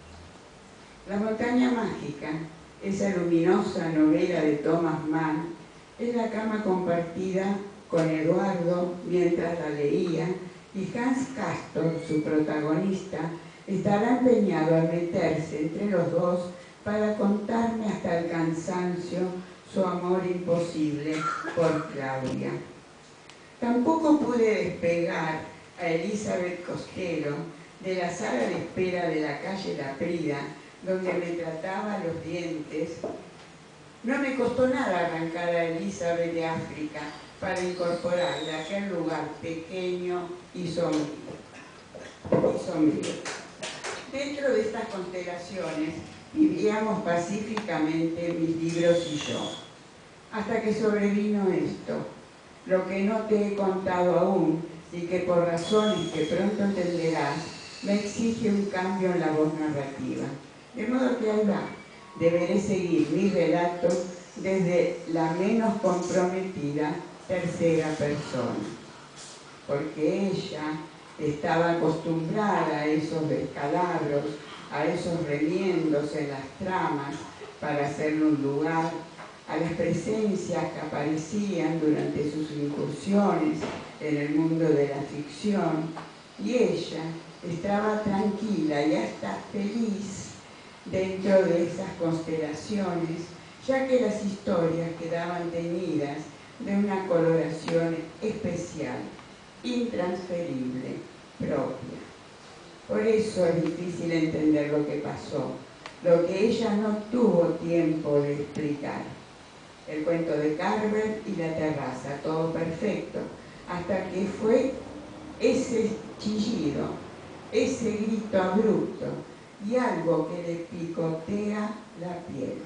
S11: La montaña mágica, esa luminosa novela de Thomas Mann, es la cama compartida con Eduardo mientras la leía, y Hans Castor, su protagonista, estará empeñado en meterse entre los dos para contarme hasta el cansancio su amor imposible por Claudia. Tampoco pude despegar a Elizabeth Costello de la sala de espera de la calle La Prida, donde me trataba los dientes. No me costó nada arrancar a Elizabeth de África para incorporarla a aquel lugar pequeño y sombrío. Y sombrío. Dentro de estas constelaciones vivíamos pacíficamente mis libros y yo, hasta que sobrevino esto, lo que no te he contado aún y que por razones que pronto entenderás me exige un cambio en la voz narrativa. De modo que ahí va, deberé seguir mi relato desde la menos comprometida tercera persona, porque ella estaba acostumbrada a esos descalabros, a esos remiendos en las tramas para hacerle un lugar, a las presencias que aparecían durante sus incursiones en el mundo de la ficción, y ella estaba tranquila y hasta feliz dentro de esas constelaciones, ya que las historias quedaban teñidas de una coloración especial, intransferible, propia. Por eso es difícil entender lo que pasó, lo que ella no tuvo tiempo de explicar. El cuento de Carver y la terraza, todo perfecto, hasta que fue ese chillido, ese grito abrupto y algo que le picotea la piel,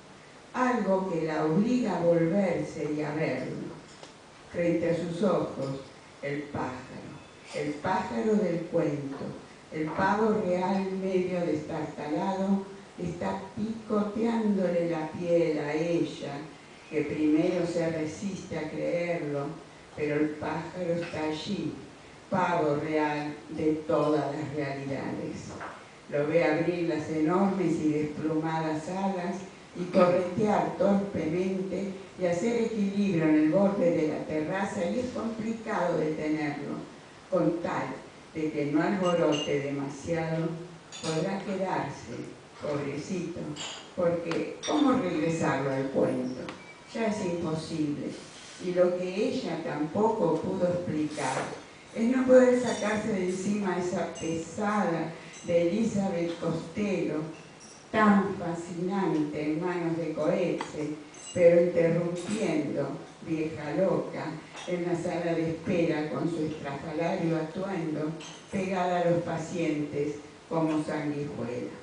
S11: algo que la obliga a volverse y a verlo. Frente a sus ojos, el pájaro, el pájaro del cuento, el pavo real medio destartalado, está picoteándole la piel a ella, que primero se resiste a creerlo, pero el pájaro está allí, pavo real de todas las realidades. Lo ve abrir las enormes y desplumadas alas y corretear torpemente y hacer equilibrio en el borde de la terraza, y es complicado detenerlo, con tal de que no alborote demasiado, podrá quedarse, pobrecito, porque ¿cómo regresarlo al cuento? Ya es imposible, y lo que ella tampoco pudo explicar es no poder sacarse de encima esa pesada de Elizabeth Costello, tan fascinante en manos de Coetzee, pero interrumpiendo, vieja loca, en la sala de espera con su estrafalario atuendo, pegada a los pacientes como sanguijuela.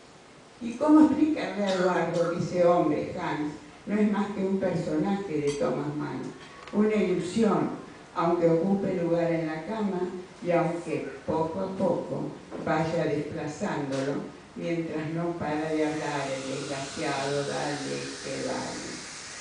S11: ¿Y cómo explicarle a Eduardo que ese hombre, Hans, no es más que un personaje de Thomas Mann, una ilusión, aunque ocupe lugar en la cama y aunque poco a poco vaya desplazándolo, mientras no para de hablar el desgraciado, dale que dale?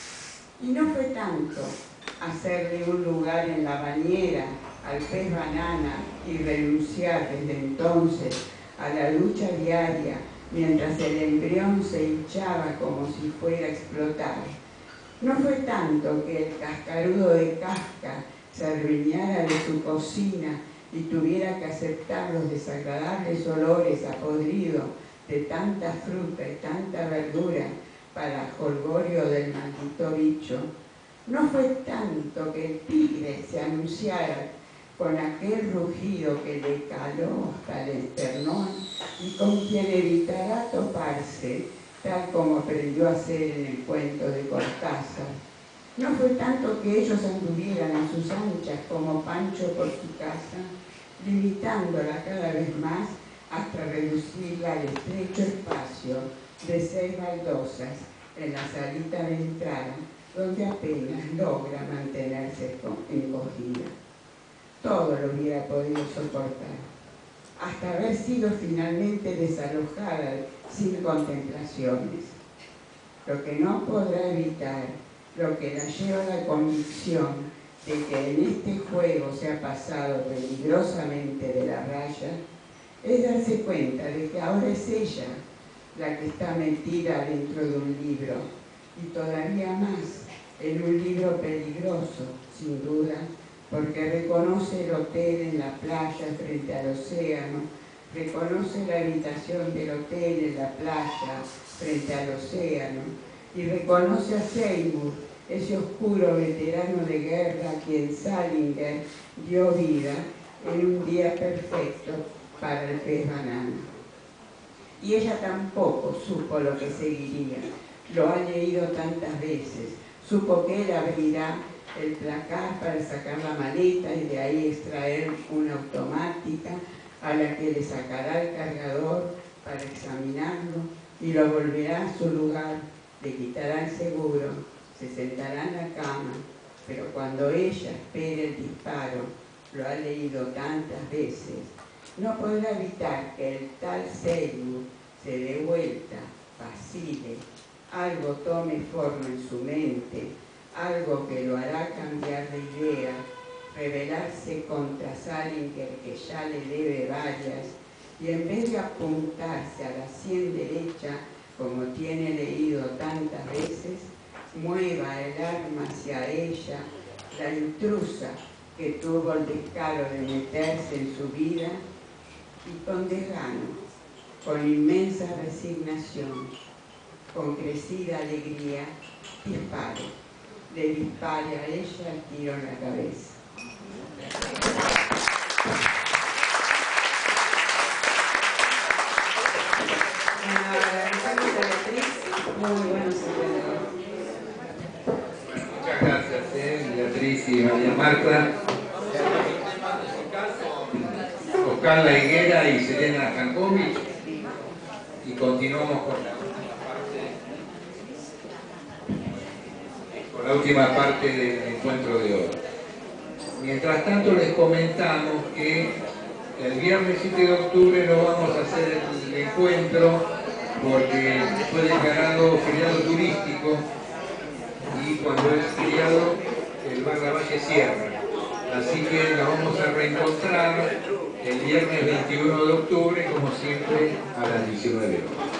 S11: Y no fue tanto hacerle un lugar en la bañera al pez banana y renunciar desde entonces a la lucha diaria mientras el embrión se hinchaba como si fuera a explotar, No fue tanto que el cascarudo de Kafka se adueñara de su cocina y tuviera que aceptar los desagradables olores a podrido de tanta fruta y tanta verdura para jolgorio del maldito bicho. No fue tanto que el tigre se anunciara con aquel rugido que le caló hasta el esternón y con quien evitará toparse, tal como aprendió a hacer en el cuento de Cortázar. No fue tanto que ellos anduvieran a sus anchas como Pancho por su casa, limitándola cada vez más hasta reducirla al estrecho espacio de seis baldosas en la salita de entrada, donde apenas logra mantenerse encogida. Todo lo hubiera podido soportar, hasta haber sido finalmente desalojada sin contemplaciones. Lo que no podrá evitar, lo que la lleva a la convicción de que en este juego se ha pasado peligrosamente de la raya, es darse cuenta de que ahora es ella la que está metida dentro de un libro, y todavía más en un libro peligroso, sin duda, porque reconoce el hotel en la playa frente al océano, reconoce la habitación del hotel en la playa frente al océano, y reconoce a Seymour, ese oscuro veterano de guerra a quien Salinger dio vida en un día perfecto para el pez banana. Y ella tampoco supo lo que seguiría, lo ha leído tantas veces, supo que él abrirá el placar para sacar la maleta y de ahí extraer una automática a la que le sacará el cargador para examinarlo y lo volverá a su lugar, le quitará el seguro, se sentará en la cama, pero cuando ella espere el disparo, lo ha leído tantas veces, no podrá evitar que el tal Seymour se dé vuelta, vacile, algo tome forma en su mente, algo que lo hará cambiar de idea, rebelarse contra Salinger, que ya le debe varias, y en vez de apuntarse a la sien derecha, como tiene leído tantas veces, mueva el arma hacia ella, la intrusa que tuvo el descaro de meterse en su vida, y con desgano, con inmensa resignación, con crecida alegría, dispare. Le dispare a ella el tiro en la cabeza.
S10: Bueno, agradecemos a Beatriz, muy buenos entrenadores.
S1: Muchas gracias, eh, Beatriz y María Marta. Oscar La Higuera y Selena Jankovic. Y continuamos con la la última parte del encuentro de hoy. Mientras tanto les comentamos que el viernes siete de octubre no vamos a hacer el encuentro porque fue declarado feriado turístico y cuando es feriado el Bar Lavalle cierra. Así que nos vamos a reencontrar el viernes veintiuno de octubre, como siempre, a las diecinueve horas.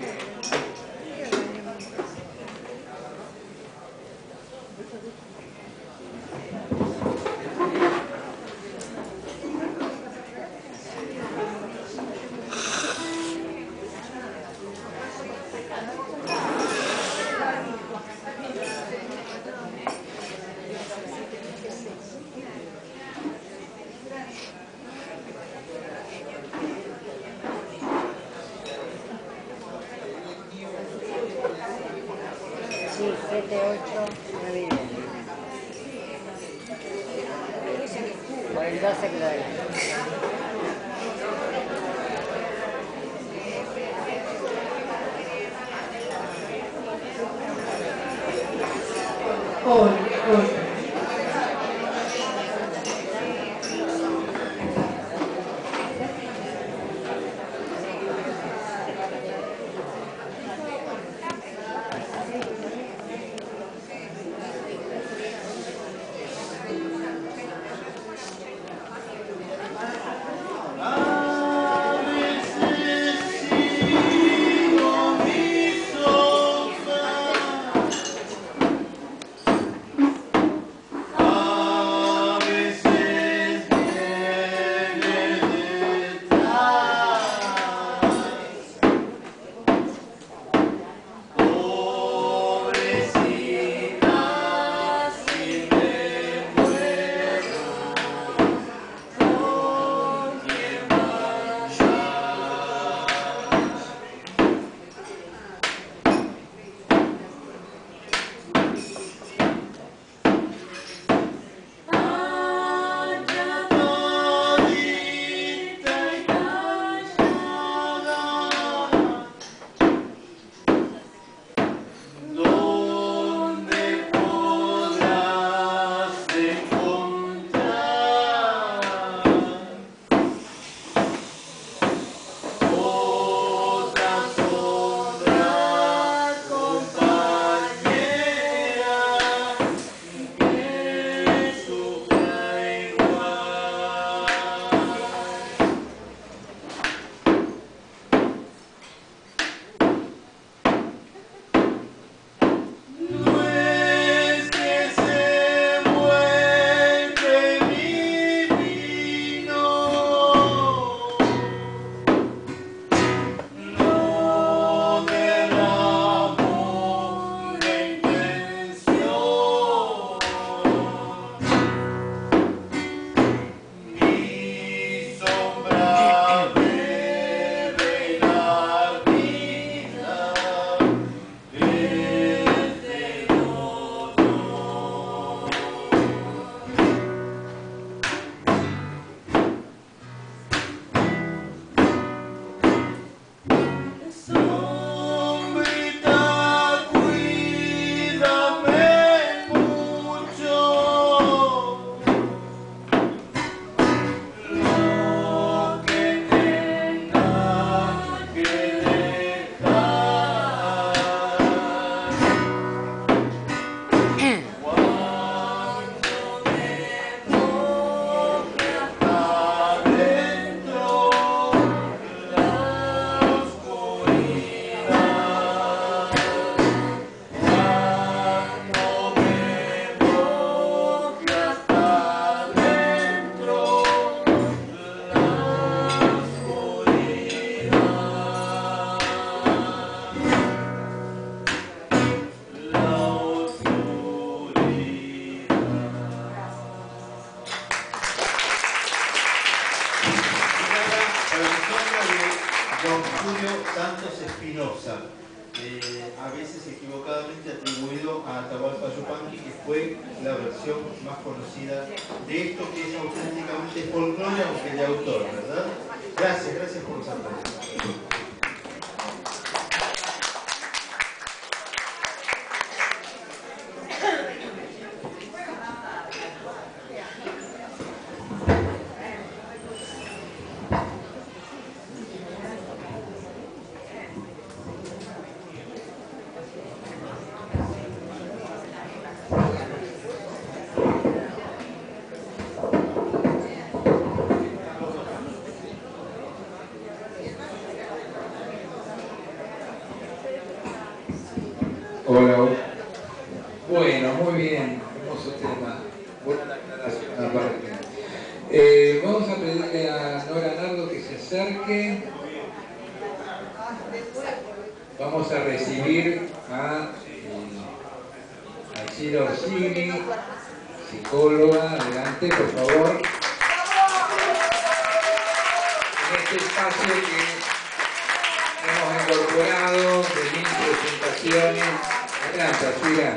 S2: siete, ocho, nueve y diez. Por el doce que lo doy.
S8: Hola, hola.
S3: Sombrita, cuídame mucho. Lo que tenga que dejar. Cuando me toque hasta adentro la oscuridad. Cuando me toque hasta adentro la oscuridad. La Para nosotros de don Julio Santos Espinosa, eh, a veces equivocadamente atribuido a Atahualpa Yupanqui, que fue la versión más conocida de esto que es auténticamente folclore, aunque de autor, ¿verdad? Gracias, gracias por los aplausos.
S1: Hola, hola. Bueno, muy bien, hermoso tema. Buena la aclaración aparte. Eh, vamos a pedirle a Nora Nardo que se acerque. Vamos a recibir a eh, Alcira Orsini, psicóloga. Adelante, por favor. En este espacio que hemos incorporado de mil presentaciones, adelante, Alcira,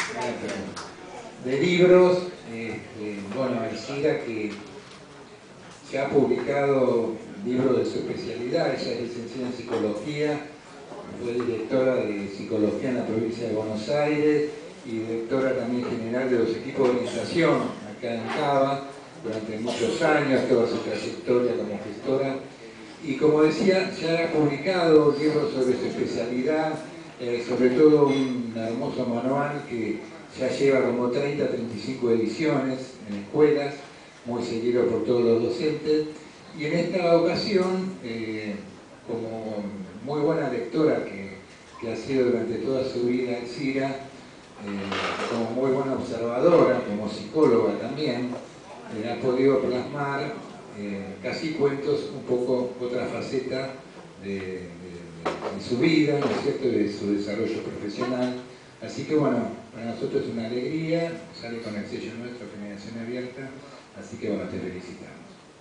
S1: de libros. Este, bueno, Alcira que se ha publicado libros de su especialidad, ella es licenciada en psicología, fue directora de psicología en la provincia de Buenos Aires y directora también general de los equipos de orientación acá en Cava durante muchos años, toda su trayectoria como gestora. Y como decía, ya ha publicado libros sobre su especialidad, eh, sobre todo un hermoso manual que ya lleva como treinta, treinta y cinco ediciones en escuelas, muy seguido por todos los docentes. Y en esta ocasión, eh, como muy buena lectora que, que ha sido durante toda su vida Alcira, eh, como muy buena observadora, como psicóloga también, eh, ha podido plasmar eh, casi cuentos un poco otra faceta de, de, de, de su vida, ¿no es cierto?, de su desarrollo profesional. Así que bueno, para nosotros es una alegría, sale con el sello nuestro, Generación Abierta, así que bueno, te felicitamos.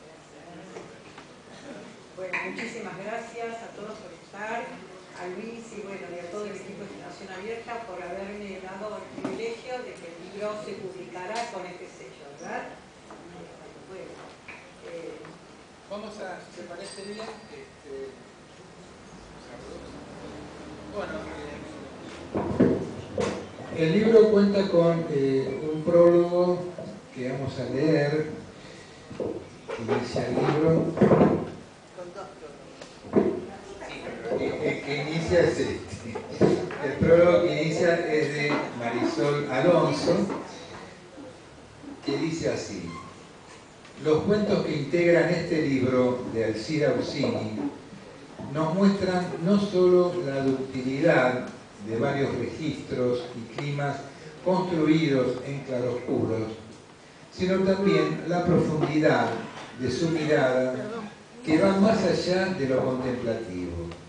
S4: Bueno, muchísimas gracias a todos por estar, a Luis y bueno, y a todo el equipo de Generación Abierta por haberme dado el privilegio de que el libro se publicara con este sello, ¿verdad? Bueno, eh,
S1: Vamos a, si te parece bien, este, bueno, eh, el libro cuenta con eh, un prólogo que vamos a leer, que inicia el libro, que, que inicia es este. El prólogo que inicia es de Marisol Alonso, que dice así: los cuentos que integran este libro de Alcira Orsini nos muestran no solo la ductilidad de varios registros y climas construidos en claroscuros, sino también la profundidad de su mirada que va más allá de lo contemplativo.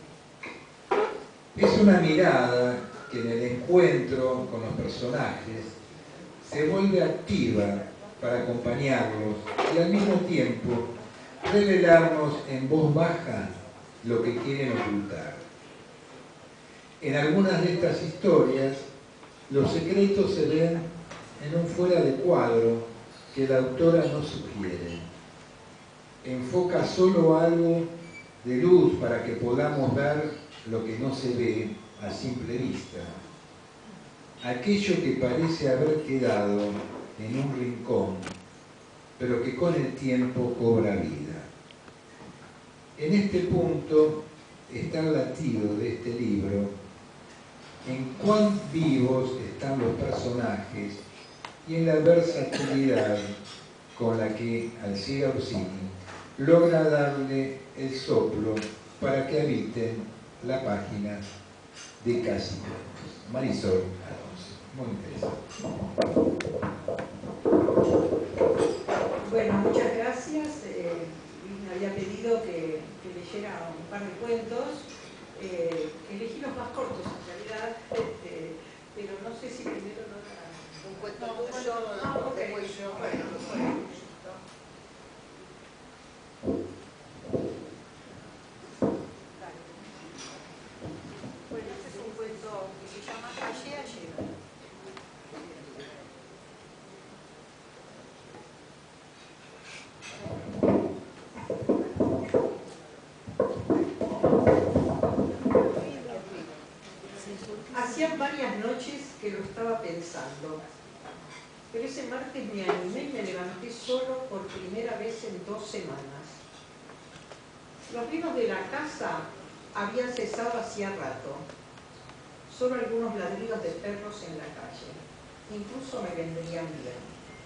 S1: Es una mirada que en el encuentro con los personajes se vuelve activa para acompañarlos y al mismo tiempo revelarnos en voz baja lo que quieren ocultar. En algunas de estas historias, los secretos se ven en un fuera de cuadro que la autora no sugiere. Enfoca solo algo de luz para que podamos ver lo que no se ve a simple vista, aquello que parece haber quedado en un rincón, pero que con el tiempo cobra vida. En este punto está el latido de este libro, en cuán vivos están los personajes y en la versatilidad con la que Alcira Orsini logra darle el soplo para que habiten la página de Casi Cuentos. Marisol Alonso, muy interesante.
S4: Bueno, muchas gracias. Eh, me había pedido que, que leyera un par de cuentos. Eh, elegí los más cortos en realidad, este, pero no sé si primero no era un cuento tuyo. Ah, ok. Bueno, bueno. Bueno, este es un cuento que se llama Ayer, ayer. Hacían varias noches que lo estaba pensando, pero ese martes me animé y me levanté solo por primera vez en dos semanas. Los ruidos de la casa habían cesado hacía rato, solo algunos ladridos de perros en la calle, incluso me vendrían bien.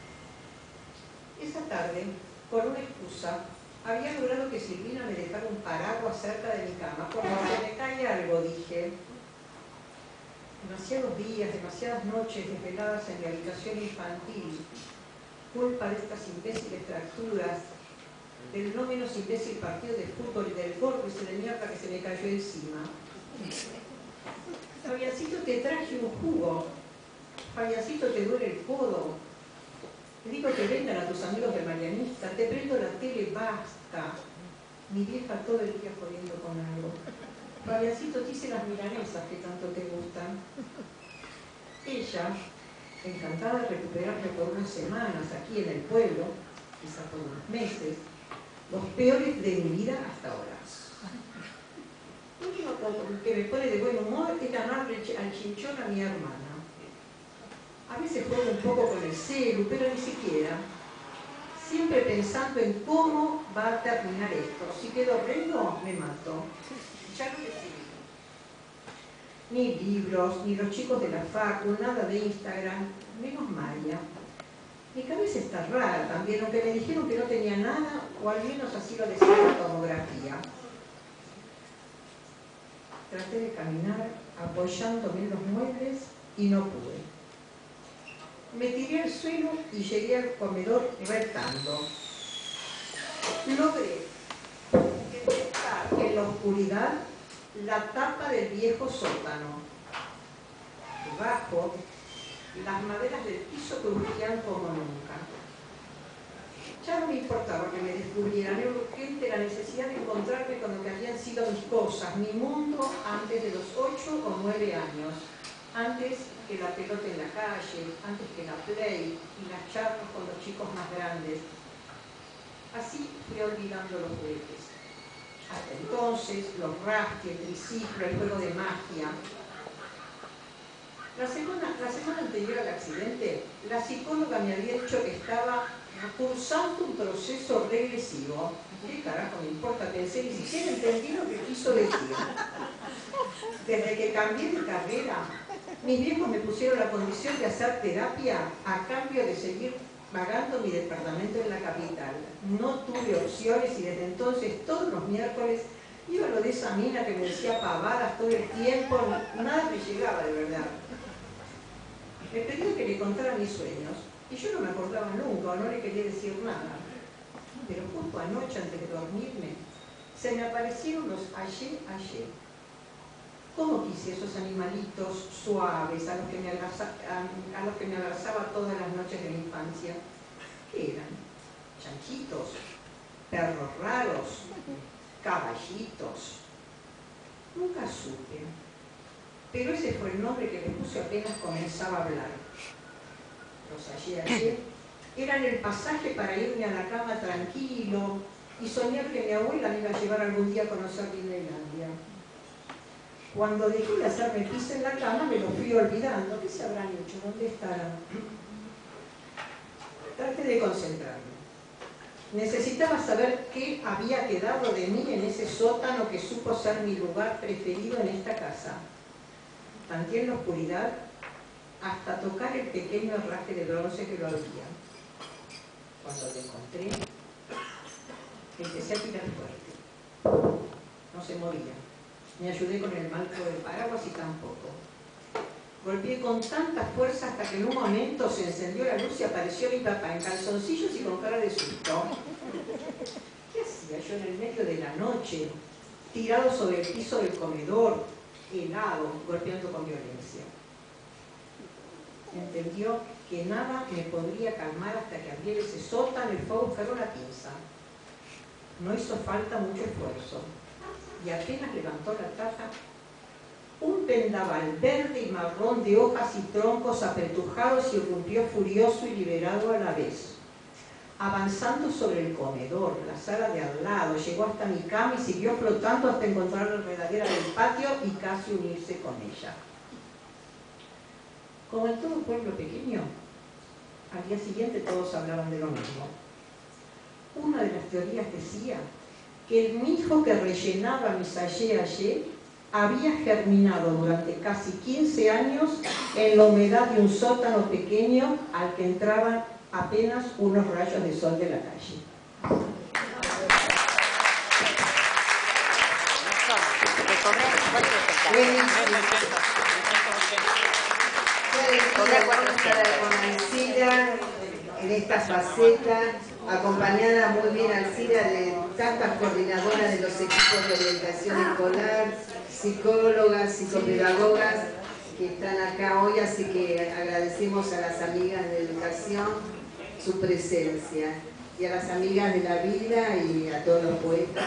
S4: Esa tarde, por una excusa, había logrado que Silvina me dejara un paraguas cerca de mi cama. Como se me cae algo, dije. Demasiados días, demasiadas noches desveladas en mi habitación infantil, culpa de estas imbéciles fracturas, del no menos imbécil partido de fútbol y del golpe de mierda que se me cayó encima. Fabiancito, te traje un jugo. Fabiancito, te duele el codo. Te digo que vengan a tus amigos de Marianista, te prendo la tele, basta. Mi vieja todo el día jodiendo con algo. Fabiancito, te hice las milanesas que tanto te gustan. Ella, encantada de recuperarme por unas semanas aquí en el pueblo, quizá por unos meses, los peores de mi vida hasta ahora. Lo único que me pone de buen humor es llamarle al chinchón a mi hermana. A veces juego un poco con el celu, pero ni siquiera. Siempre pensando en cómo va a terminar esto. Si quedo horrendo, me mato. Ya lo decidí. Ni libros, ni los chicos de la facu, nada de Instagram, menos María. Mi cabeza está rara también, aunque me dijeron que no tenía nada, o al menos así lo decía la tomografía. Traté de caminar apoyándome en los muebles y no pude. Me tiré al suelo y llegué al comedor retando. Logré detectar en la oscuridad la tapa del viejo sótano. Debajo, las maderas del piso crujían como nunca. Ya no me importaba que me descubrieran, era urgente la necesidad de encontrarme con lo que habían sido mis cosas, mi mundo antes de los ocho o nueve años, antes que la pelota en la calle, antes que la play y las charlas con los chicos más grandes. Así fui olvidando los juguetes. Hasta entonces, los rasques, el triciclo, el juego de magia. La semana, la semana anterior al accidente, la psicóloga me había dicho que estaba cursando un proceso regresivo. ¿Qué carajo me importa? Pensé, ni siquiera entendí lo que quiso decir. Desde que cambié de carrera, mis viejos me pusieron la condición de hacer terapia a cambio de seguir pagando mi departamento en la capital. No tuve opciones y desde entonces todos los miércoles iba a lo de esa mina que me decía pavadas todo el tiempo, nada me llegaba de verdad. Me pidió que le contara mis sueños y yo no me acordaba nunca o no le quería decir nada. Pero justo anoche antes de dormirme se me aparecieron los ayer, ayer. ¿Cómo quise esos animalitos suaves a los, que me abraza, a, a los que me abrazaba todas las noches de mi infancia? ¿Qué eran? ¿Chanchitos? ¿Perros raros? ¿Caballitos? Nunca supe. Pero ese fue el nombre que le puse apenas comenzaba a hablar. Los ayer, ayer eran el pasaje para irme a la cama tranquilo y soñar que mi abuela me iba a llevar algún día a conocer Disneylandia. Cuando dejé de hacerme pis en la cama, me lo fui olvidando. ¿Qué se habrán hecho? ¿Dónde estarán? Traté de concentrarme. Necesitaba saber qué había quedado de mí en ese sótano que supo ser mi lugar preferido en esta casa. Tanteé en la oscuridad hasta tocar el pequeño herraje de bronce que lo abría. Cuando lo encontré, empecé a tirar fuerte. No se movía. Me ayudé con el marco del paraguas y tampoco. Golpeé con tanta fuerza hasta que en un momento se encendió la luz y apareció mi papá en calzoncillos y con cara de susto. ¿Qué hacía yo en el medio de la noche, tirado sobre el piso del comedor, helado, golpeando con violencia? Entendió que nada me podría calmar hasta que abriera ese sótano y fue a buscar una pinza. No hizo falta mucho esfuerzo y apenas levantó la taza, un vendaval verde y marrón de hojas y troncos apretujados irrumpió furioso y liberado a la vez. Avanzando sobre el comedor, la sala de al lado, llegó hasta mi cama y siguió flotando hasta encontrar la enredadera del patio y casi unirse con ella. Como en todo pueblo pequeño, al día siguiente todos hablaban de lo mismo. Una de las teorías decía que el mijo que rellenaba mis ayer ayer había germinado durante casi quince años en la humedad de un sótano pequeño al que entraban apenas unos rayos de sol de la calle.
S6: Con Alcira en esta faceta, acompañada muy bien Alcira de tantas coordinadoras de los equipos de orientación escolar, psicólogas, psicopedagogas que están acá hoy, así que agradecemos a las amigas de educación su presencia y a las amigas de la vida y a todos los poetas.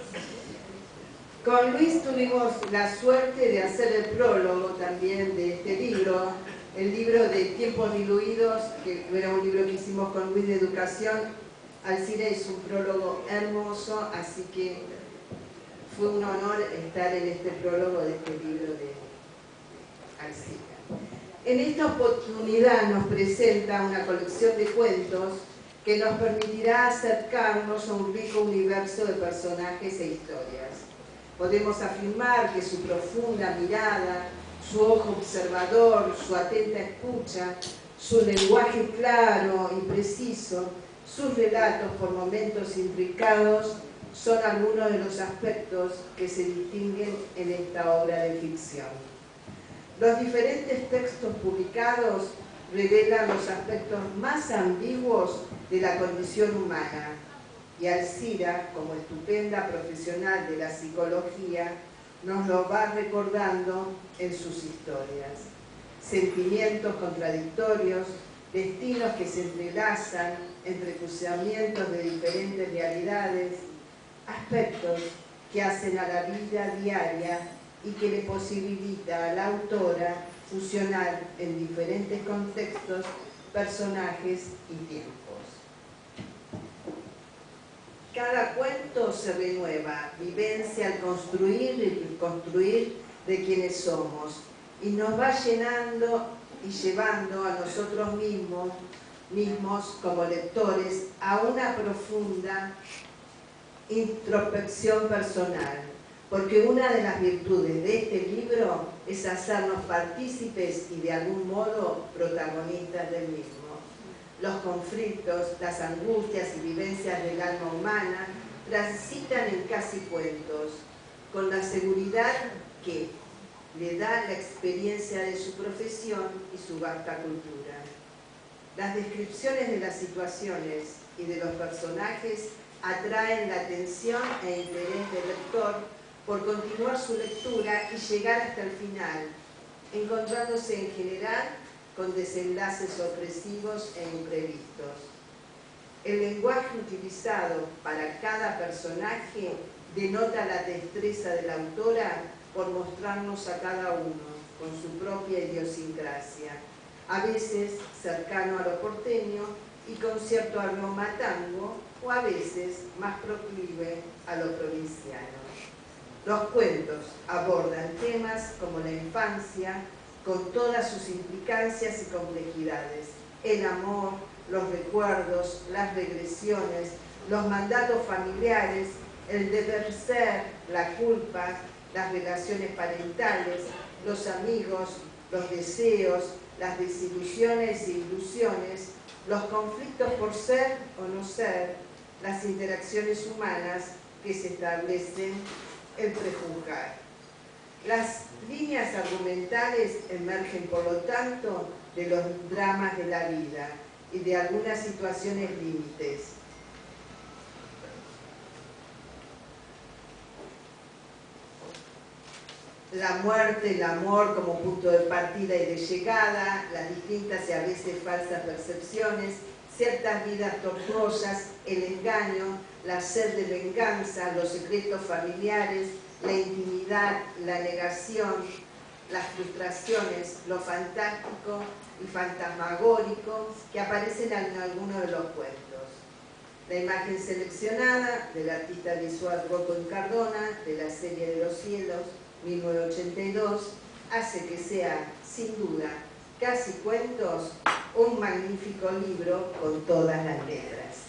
S6: Con Luis tuvimos la suerte de hacer el prólogo también de este libro, el libro de Tiempos Diluidos, que era un libro que hicimos con Luis de Educación. Alcira hizo un prólogo hermoso, así que fue un honor estar en este prólogo de este libro de Alcira. En esta oportunidad nos presenta una colección de cuentos que nos permitirá acercarnos a un rico universo de personajes e historias. Podemos afirmar que su profunda mirada, su ojo observador, su atenta escucha, su lenguaje claro y preciso, sus relatos por momentos intricados, son algunos de los aspectos que se distinguen en esta obra de ficción. Los diferentes textos publicados revelan los aspectos más ambiguos de la condición humana, y Alcira, como estupenda profesional de la psicología, nos lo va recordando en sus historias. Sentimientos contradictorios, destinos que se entrelazan, entrecruzamientos de diferentes realidades, aspectos que hacen a la vida diaria y que le posibilita a la autora fusionar en diferentes contextos, personajes y tiempos. Cada cuento se renueva, vivencia al construir y construir de quienes somos, y nos va llenando y llevando a nosotros mismos, mismos como lectores a una profunda introspección personal, porque una de las virtudes de este libro es hacernos partícipes y de algún modo protagonistas del mismo. Los conflictos, las angustias y vivencias del alma humana transitan en casi cuentos, con la seguridad que le da la experiencia de su profesión y su vasta cultura. Las descripciones de las situaciones y de los personajes atraen la atención e interés del lector por continuar su lectura y llegar hasta el final, encontrándose en general con desenlaces sorpresivos e imprevistos. El lenguaje utilizado para cada personaje denota la destreza de la autora por mostrarnos a cada uno con su propia idiosincrasia, a veces cercano a lo porteño y con cierto aroma tango, o a veces más proclive a lo provinciano. Los cuentos abordan temas como la infancia, con todas sus implicancias y complejidades, el amor, los recuerdos, las regresiones, los mandatos familiares, el deber ser, la culpa, las relaciones parentales, los amigos, los deseos, las desilusiones e ilusiones, los conflictos por ser o no ser, las interacciones humanas que se establecen, el prejuzgar. Las líneas argumentales emergen, por lo tanto, de los dramas de la vida y de algunas situaciones límites. La muerte, el amor como punto de partida y de llegada, las distintas y a veces falsas percepciones, ciertas vidas tortuosas, el engaño, la sed de venganza, los secretos familiares, la intimidad, la negación, las frustraciones, lo fantástico y fantasmagórico que aparecen en algunos de los cuentos. La imagen seleccionada del artista visual Rocco Incardona, de la serie de los cielos, mil novecientos ochenta y dos, hace que sea, sin duda, Casi Cuentos, un magnífico libro con todas las letras.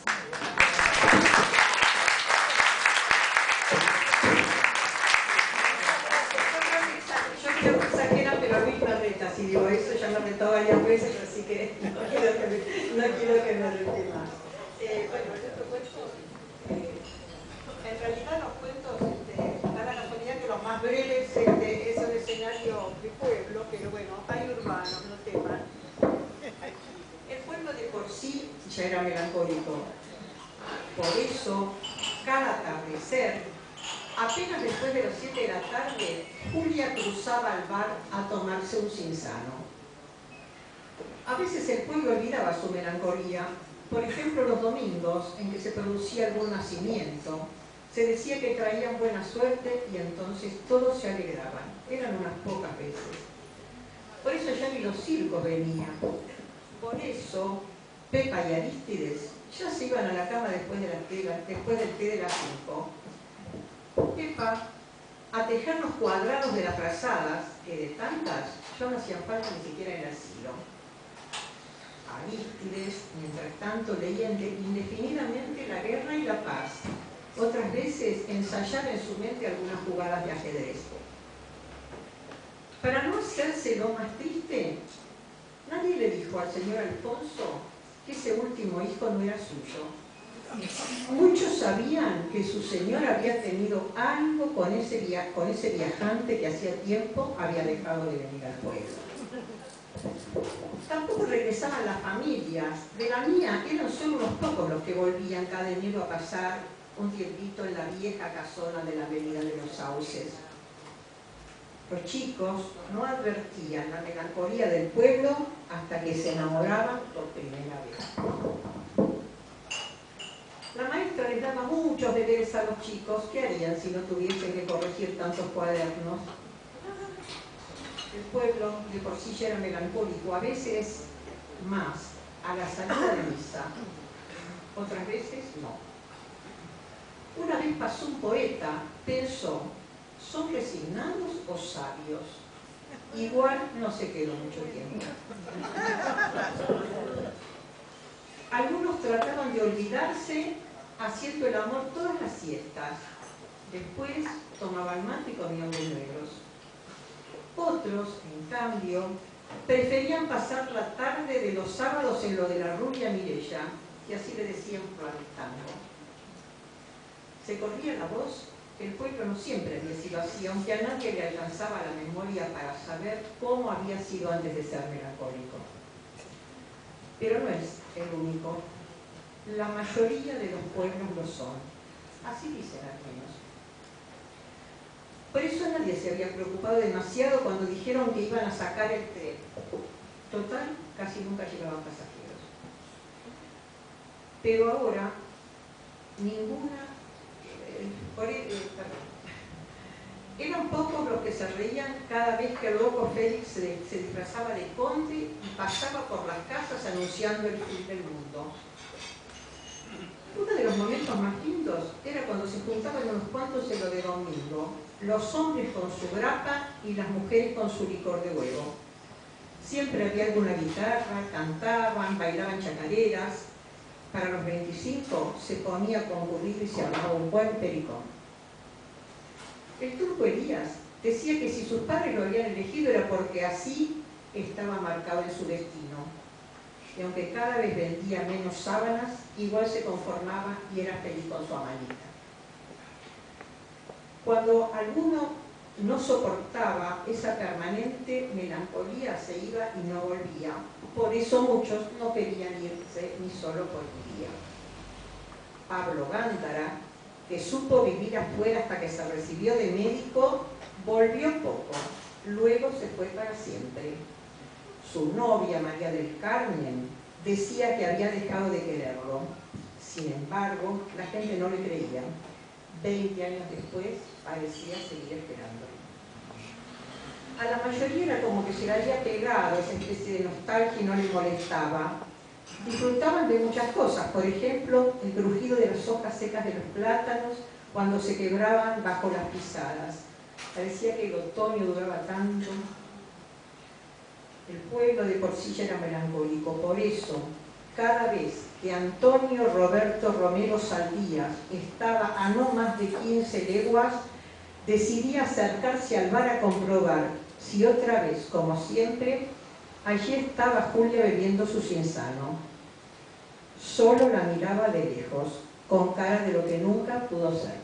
S4: Yo quiero que exagera, pero a mí me reta. Si digo eso, ya me retó varias veces, así que no quiero que me, no quiero que me rete más. Eh, bueno, estos cuentos, eh, en realidad los cuentos este, da la casualidad que los más breves este, es un escenario de pueblo, pero bueno, hay urbanos, no teman. El pueblo de por sí ya era melancólico. Por eso, cada atardecer, apenas después de las siete de la tarde, Julia cruzaba al bar a tomarse un cinzano. A veces el pueblo olvidaba su melancolía. Por ejemplo, los domingos, en que se producía algún nacimiento, se decía que traían buena suerte y entonces todos se alegraban. Eran unas pocas veces. Por eso ya ni los circos venían. Por eso, Pepa y Arístides ya se iban a la cama después, de la, después del té de las cinco. Pepa a tejer los cuadrados de las frazadas, que de tantas ya no hacían falta ni siquiera en el asilo. Arístides, mientras tanto, leía indefinidamente La guerra y la paz. Otras veces ensayaba en su mente algunas jugadas de ajedrez. Para no hacérselo más triste, nadie le dijo al señor Alfonso que ese último hijo no era suyo. Muchos sabían que su señor había tenido algo con ese, via con ese viajante que hacía tiempo había dejado de venir al pueblo. Tampoco regresaban las familias. De la mía eran solo unos pocos los que volvían cada enero a pasar un tiempito en la vieja casona de la avenida de los Sauces. Los chicos no advertían la melancolía del pueblo hasta que se enamoraban por primera vez. La maestra les daba muchos deberes a los chicos. ¿Qué harían si no tuviesen que corregir tantos cuadernos? El pueblo de por sí ya era melancólico, a veces más a la salida de misa, otras veces no. Una vez pasó un poeta, pensó, ¿son resignados o sabios? Igual no se quedó mucho tiempo. Algunos trataban de olvidarse haciendo el amor todas las siestas. Después tomaban mate y comían buñuelos. Otros, en cambio, preferían pasar la tarde de los sábados en lo de la rubia Mireya, y así le decían tango. Se corría la voz que el pueblo no siempre había sido así, aunque a nadie le alcanzaba la memoria para saber cómo había sido antes de ser melancólico. Pero no es el único. La mayoría de los pueblos lo son. Así dicen al menos. Por eso nadie se había preocupado demasiado cuando dijeron que iban a sacar el tren. Total, casi nunca llegaban pasajeros. Pero ahora, ninguna... Eh, por, eh, perdón. Eran pocos los que se reían cada vez que el loco Félix se, se disfrazaba de conde y pasaba por las casas anunciando el fin del mundo. Uno de los momentos más lindos era cuando se juntaban unos cuantos en lo de domingo los hombres con su grapa y las mujeres con su licor de huevo. Siempre había alguna guitarra, cantaban, bailaban chacareras. Para los veinticinco se ponía a concurrir y se armaba un buen pericón. El turco Elías decía que si sus padres lo habían elegido era porque así estaba marcado en su destino. Y aunque cada vez vendía menos sábanas, igual se conformaba y era feliz con su amanita. Cuando alguno no soportaba esa permanente melancolía, se iba y no volvía. Por eso muchos no querían irse ni solo por un día. Pablo Gándara, que supo vivir afuera hasta que se recibió de médico, volvió poco, luego se fue para siempre. Su novia, María del Carmen, decía que había dejado de quererlo. Sin embargo, la gente no le creía. Veinte años después, parecía seguir esperando. A la mayoría era como que se le había pegado esa especie de nostalgia y no le molestaba. Disfrutaban de muchas cosas, por ejemplo, el crujido de las hojas secas de los plátanos cuando se quebraban bajo las pisadas. Parecía que el otoño duraba tanto. El pueblo de por sí ya era melancólico, por eso, cada vez que Antonio Roberto Romero Saldías estaba a no más de quince leguas, decidía acercarse al bar a comprobar si otra vez, como siempre, allí estaba Julia bebiendo su cienzano. Solo la miraba de lejos, con cara de lo que nunca pudo ser.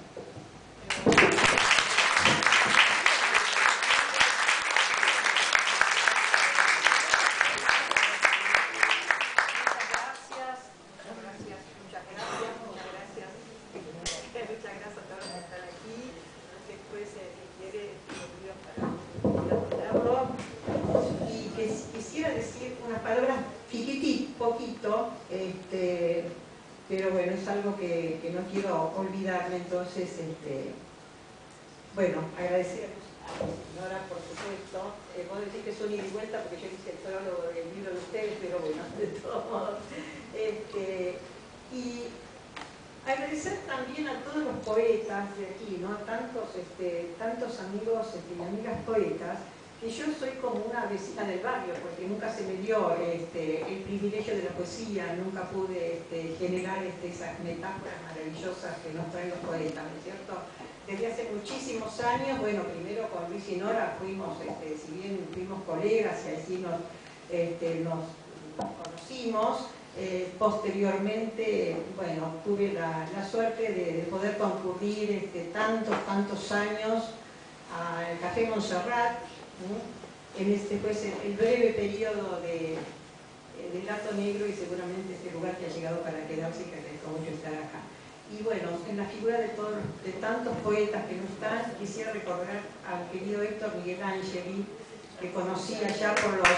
S4: Que, que no quiero olvidarme, entonces, este, bueno, agradecer a la señora, por supuesto. Eh, puedo decir que es un ida y vuelta porque yo hice el prólogo del libro de ustedes, pero bueno, de todos modos. Este, y agradecer también a todos los poetas de aquí, ¿no? Tantos, este, tantos amigos este, y amigas poetas, que yo soy como una vecina del barrio, porque nunca se me dio este, el privilegio de la poesía, nunca pude este, generar este, esas metáforas maravillosas que nos traen los poetas, ¿no es cierto? Desde hace muchísimos años, bueno, primero con Luis y Nora fuimos, este, si bien fuimos colegas y así nos, este, nos conocimos, eh, posteriormente, bueno, tuve la, la suerte de, de poder concurrir este, tantos, tantos años al Café Montserrat, en este pues el, el breve periodo de, del Gato Negro, y seguramente este lugar que ha llegado para quedarse, y que agradezco mucho estar acá. Y bueno, en la figura de, todos, de tantos poetas que no están, quisiera recordar al querido Héctor Miguel Angeli, que conocí allá por los,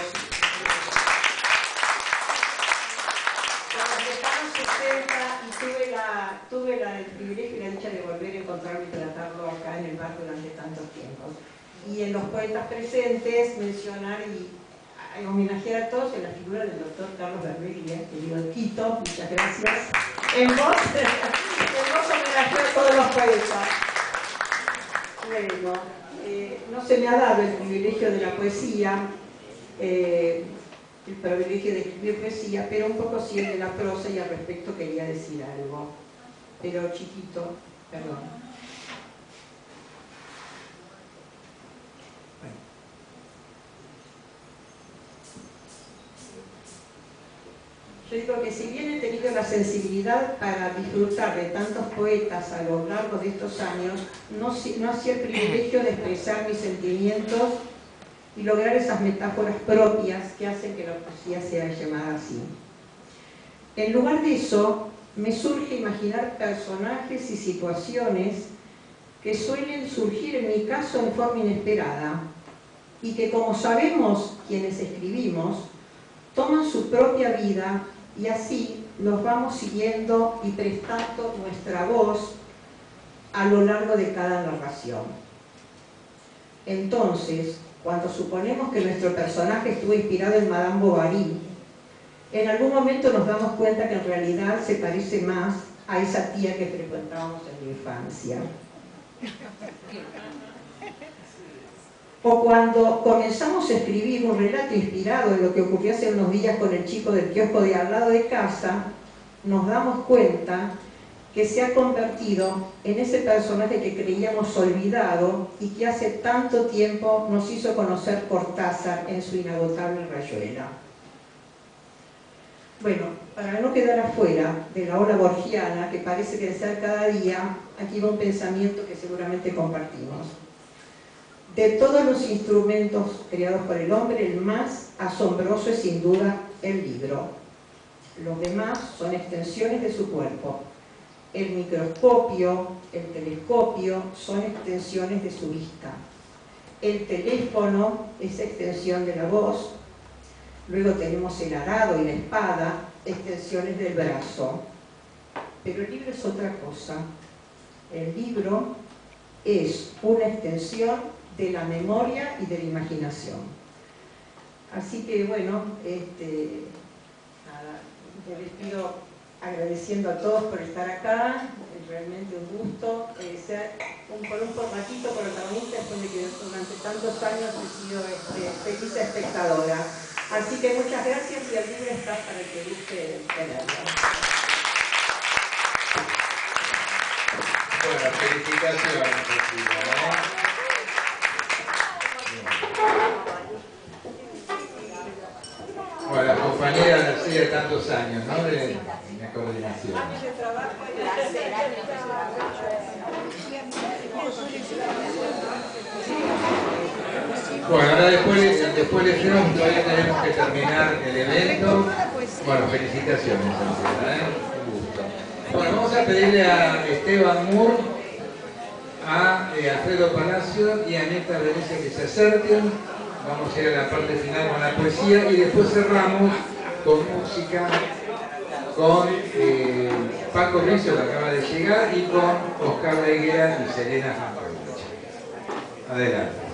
S4: por los lejanos sesenta, y tuve, la, tuve la, el privilegio y la dicha de volver a encontrarlo y tratarlo acá en el bar durante tantos tiempos. Y en los poetas presentes mencionar y, y homenajear a todos en la figura del doctor Carlos Berbería, querido Quito, muchas gracias. En voz, en voz homenajeo a todos los poetas. Bueno, eh, no se me ha dado el privilegio de la poesía, eh, el privilegio de escribir poesía, pero un poco sí el de la prosa, y al respecto quería decir algo, pero chiquito, perdón. Yo digo que si bien he tenido la sensibilidad para disfrutar de tantos poetas a lo largo de estos años, no, no hacía el privilegio de expresar mis sentimientos y lograr esas metáforas propias que hacen que la poesía sea llamada así. En lugar de eso, me surge imaginar personajes y situaciones que suelen surgir en mi caso en forma inesperada, y que, como sabemos quienes escribimos, toman su propia vida, y así nos vamos siguiendo y prestando nuestra voz a lo largo de cada narración. Entonces, cuando suponemos que nuestro personaje estuvo inspirado en Madame Bovary, en algún momento nos damos cuenta que en realidad se parece más a esa tía que frecuentábamos en la infancia. O cuando comenzamos a escribir un relato inspirado en lo que ocurrió hace unos días con el chico del kiosco de al lado de casa, nos damos cuenta que se ha convertido en ese personaje que creíamos olvidado y que hace tanto tiempo nos hizo conocer Cortázar en su inagotable rayuela. Bueno, para no quedar afuera de la ola borgiana que parece crecer cada día, aquí va un pensamiento que seguramente compartimos. De todos los instrumentos creados por el hombre, el más asombroso es sin duda el libro. Los demás son extensiones de su cuerpo. El microscopio, el telescopio son extensiones de su vista. El teléfono es extensión de la voz. Luego tenemos el arado y la espada, extensiones del brazo. Pero el libro es otra cosa. El libro es una extensión de la memoria y de la imaginación. Así que bueno, este, nada, me despido agradeciendo a todos por estar acá, es realmente un gusto eh, ser un, por un formatito protagonista después de que durante tantos años he sido este, feliz espectadora. Así que muchas gracias y el libro está para el que guste tenerlo.
S1: Bueno, felicitaciones, Cecilia, ¿no? Bueno, la compañera así de tantos años, ¿no? De, de coordinación. Bueno, ahora después, después de Freud todavía tenemos que terminar el evento. Bueno, felicitaciones, Cecilia, ¿eh? Un gusto. Bueno, vamos a pedirle a Esteban Moore, a eh, Alfredo Palacio y a Neta Venecia que se acerquen. Vamos a ir a la parte final con la poesía y después cerramos con música, con eh, Paco Rizzo, que acaba de llegar, y con Oscar de Higuera y Serena Fantovich. Adelante.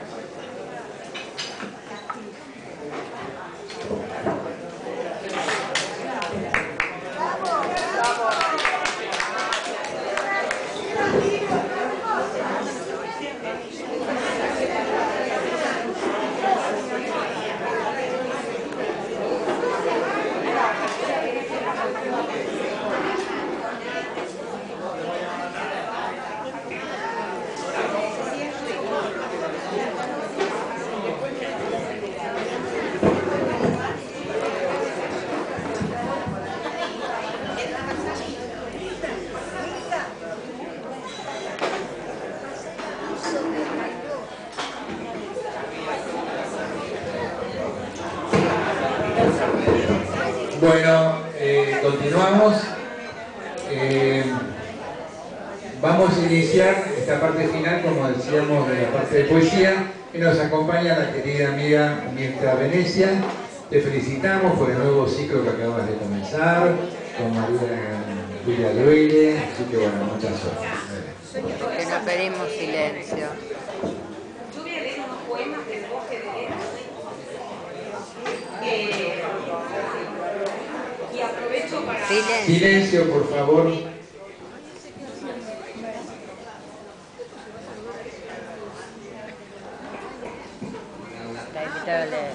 S1: Bueno, eh, continuamos. Eh, vamos a iniciar esta parte final, como decíamos, de la parte de poesía, que nos acompaña la querida amiga Mirta Venecia. Te felicitamos por el nuevo ciclo que acabas de comenzar, con María Julia Loire, así que bueno, mucha suerte.
S2: Que no pedimos silencio.
S8: Yo voy a leer unos poemas del Bosque de Lenas. Eh, y aprovecho para...
S2: Silencio.
S1: Silencio, por favor.
S2: Está invitado a leer.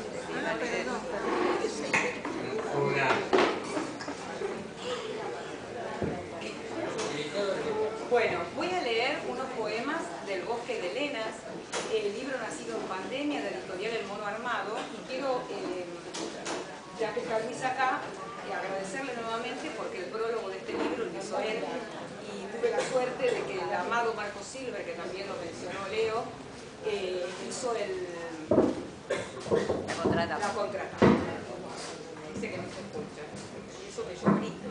S8: Bueno, voy a leer unos poemas del Bosque de Lenas, el libro nacido en pandemia de la editorial El Mono Armado, y quiero, eh, ya que está Luis acá, eh, agradecerle nuevamente porque el prólogo de este libro lo hizo él, y tuve la suerte de que el amado Marco Silver, que también lo mencionó Leo, eh, hizo el...
S2: La contrata.
S8: La contrata. Dice que no se escucha, y eso que yo grito.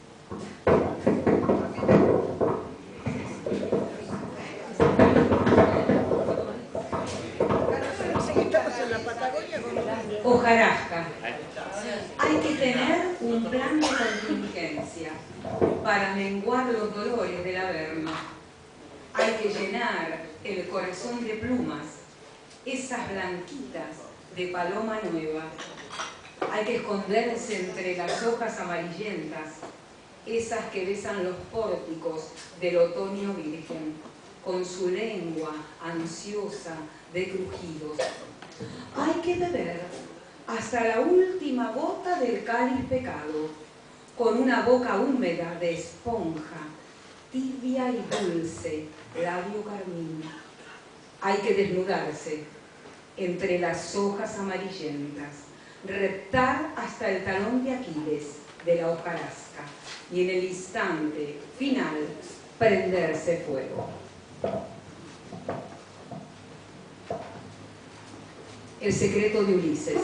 S8: Hojarasca. Hay que tener un plan de contingencia para menguar los dolores del averno. Hay que llenar el corazón de plumas, esas blanquitas de paloma nueva. Hay que esconderse entre las hojas amarillentas, esas que besan los pórticos del otoño virgen.
S12: con su lengua ansiosa de crujidos. Hay que beber hasta la última gota del cáliz pecado, con una boca húmeda de esponja, tibia y dulce, labio carmín. Hay que desnudarse entre las hojas amarillentas, reptar hasta el talón de Aquiles de la hojarasca y en el instante final prenderse fuego. El secreto de Ulises.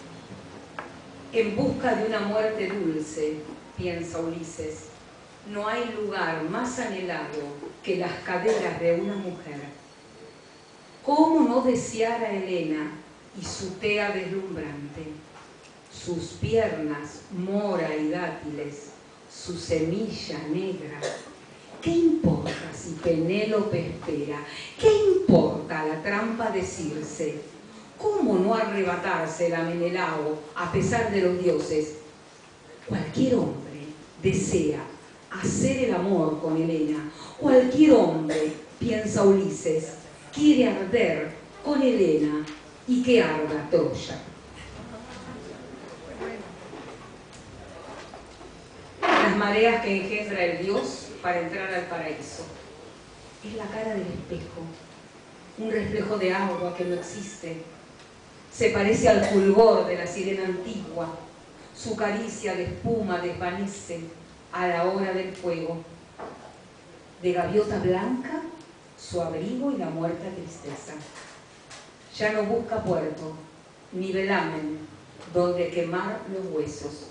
S12: En busca de una muerte dulce, piensa Ulises, no hay lugar más anhelado que las caderas de una mujer. ¿Cómo no desear a Helena y su tea deslumbrante? Sus piernas mora y dátiles, su semilla negra. ¿Qué importa si Penélope espera? ¿Qué importa la trampa de Circe? ¿Cómo no arrebatarse a Menelao a pesar de los dioses? Cualquier hombre desea hacer el amor con Helena. Cualquier hombre, piensa Ulises, quiere arder con Helena y que arda Troya. Las mareas que engendra el dios para entrar al paraíso. Es la cara del espejo, un reflejo de agua que no existe. Se parece al fulgor de la sirena antigua. Su caricia de espuma desvanece a la hora del fuego. De gaviota blanca, su abrigo y la muerta tristeza. Ya no busca puerto, ni velamen, donde quemar los huesos.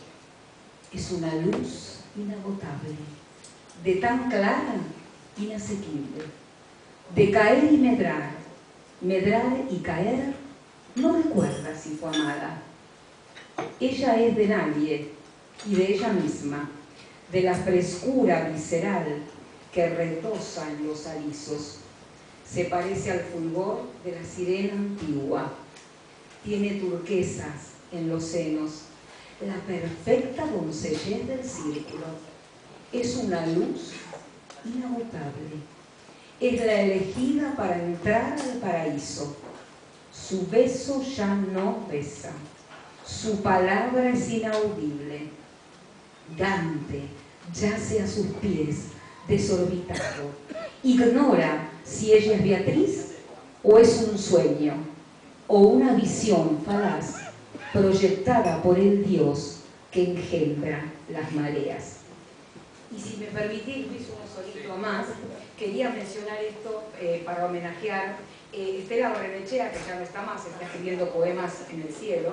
S12: Es una luz inagotable, de tan clara, inasequible. De caer y medrar, medrar y caer, no recuerda si fue amada. Ella es de nadie y de ella misma, de la frescura visceral que retosa en los alisos. Se parece al fulgor de la sirena antigua. Tiene turquesas en los senos, la perfecta doncellez del círculo. Es una luz inagotable. Es la elegida para entrar al paraíso. Su beso ya no besa. Su palabra es inaudible. Dante yace a sus pies, desorbitado. Ignora si ella es Beatriz o es un sueño, o una visión falaz proyectada por el Dios que engendra las mareas. Y si me permitís, Luis, un solito más, quería mencionar esto eh, para homenajear eh, Estela Barrenechea, que ya no está más, está escribiendo poemas en el cielo.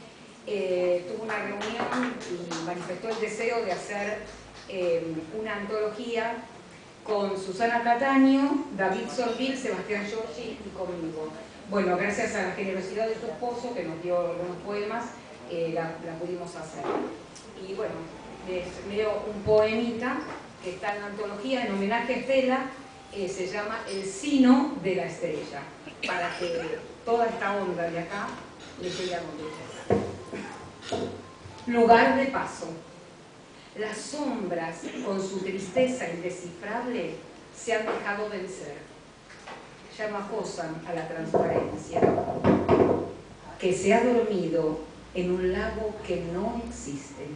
S12: Eh, tuvo una reunión y manifestó el deseo de hacer eh, una antología con Susana Cataño, David Sorbil, Sebastián Giorgi y conmigo. Bueno, gracias a la generosidad de su esposo, que nos dio algunos poemas, eh, la, la pudimos hacer. Y bueno, les leo un poemita que está en la antología en homenaje a Estela, eh, se llama El Sino de la Estrella, para que toda esta onda de acá les llegue a contestar. Lugar de paso. Las sombras, con su tristeza indescifrable, se han dejado vencer. Ya no acosan a la transparencia, que se ha dormido en un lago que no existe.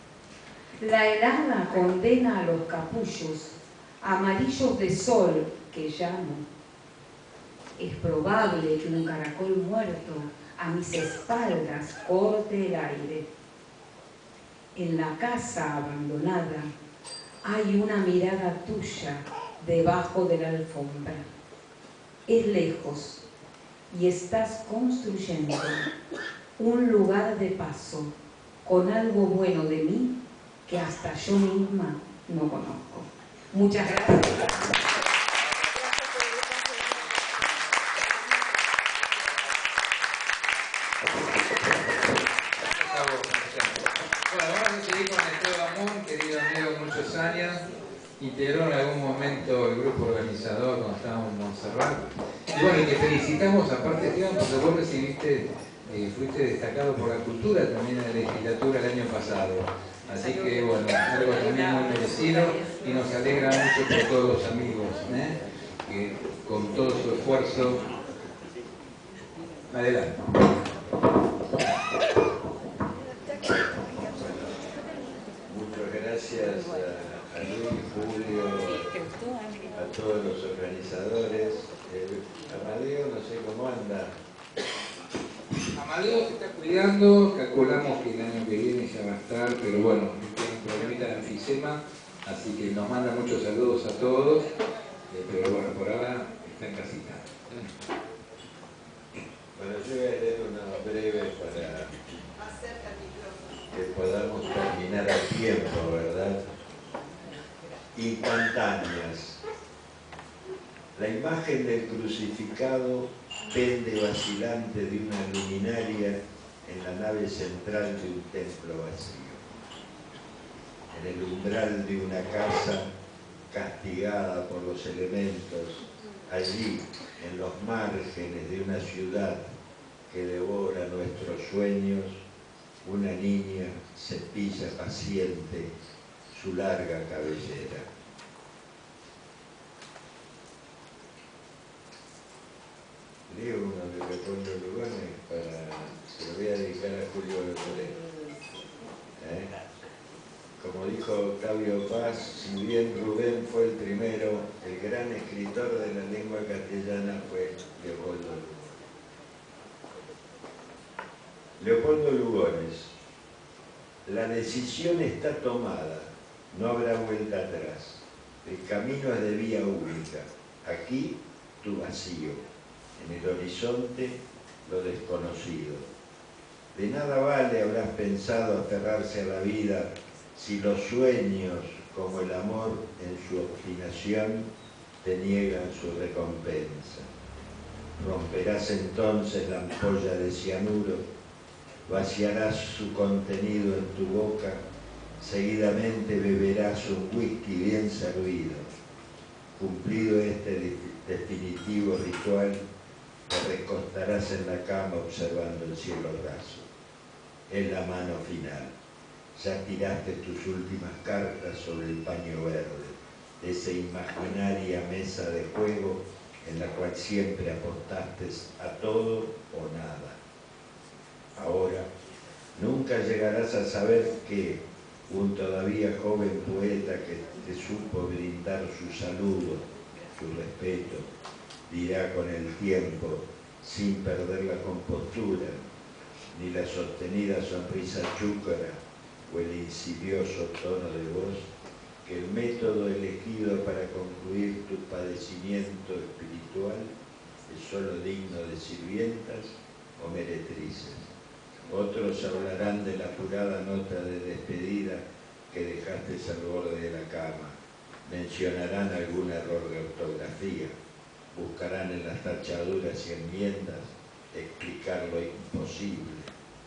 S12: La helada condena a los capullos, amarillos de sol que llamo. Es probable que un caracol muerto a mis espaldas corte el aire. En la casa abandonada hay una mirada tuya debajo de la alfombra. Es lejos y estás construyendo un lugar de paso con algo bueno de mí que hasta yo misma no conozco. Muchas gracias.
S1: Integró en algún momento el grupo organizador cuando estábamos en Montserrat. Y bueno, y te felicitamos, aparte Esteban, porque vos recibiste, eh, fuiste destacado por la cultura también en la legislatura el año pasado. Así que bueno, algo también muy merecido y nos alegra mucho por todos los amigos, ¿eh? que con todo su esfuerzo... Adelante.
S13: Muchas gracias a, a Luis, Julio, a todos los organizadores. Eh, Amadeo, no sé cómo anda.
S1: Amadeo se está cuidando, calculamos que el año que viene ya va a estar, pero bueno, tiene un problemita de enfisema, así que nos manda muchos saludos a todos, eh, pero bueno, por ahora está en casita.
S13: Bueno, yo voy a leer una breve para que podamos terminar a tiempo, ¿verdad? Instantáneas. La imagen del crucificado pende vacilante de una luminaria en la nave central de un templo vacío. En el umbral de una casa castigada por los elementos, allí, en los márgenes de una ciudad que devora nuestros sueños, una niña cepilla paciente su larga cabellera. Leo uno de Leopoldo Lugones para, se lo voy a dedicar a Julio Moreno. ¿Eh? Como dijo Octavio Paz, si bien Rubén fue el primero, el gran escritor de la lengua castellana fue Leopoldo Lugones. Leopoldo Lugones, la decisión está tomada, no habrá vuelta atrás. El camino es de vía única. Aquí tu vacío, en el horizonte lo desconocido. De nada vale, habrás pensado, aferrarse a la vida si los sueños, como el amor en su obstinación, te niegan su recompensa. Romperás entonces la ampolla de cianuro, vaciarás su contenido en tu boca, seguidamente beberás un whisky bien servido. Cumplido este definitivo ritual, te recostarás en la cama observando el cielo raso. Es la mano final. Ya tiraste tus últimas cartas sobre el paño verde, esa imaginaria mesa de juego en la cual siempre apostaste a todo o nada. Ahora, nunca llegarás a saber que un todavía joven poeta que te supo brindar su saludo, su respeto, dirá con el tiempo, sin perder la compostura, ni la sostenida sonrisa chúcara o el insidioso tono de voz, que el método elegido para concluir tu padecimiento espiritual es solo digno de sirvientas o meretrices. Otros hablarán de la apurada nota de despedida que dejaste al borde de la cama, mencionarán algún error de ortografía, buscarán en las tachaduras y enmiendas explicar lo imposible.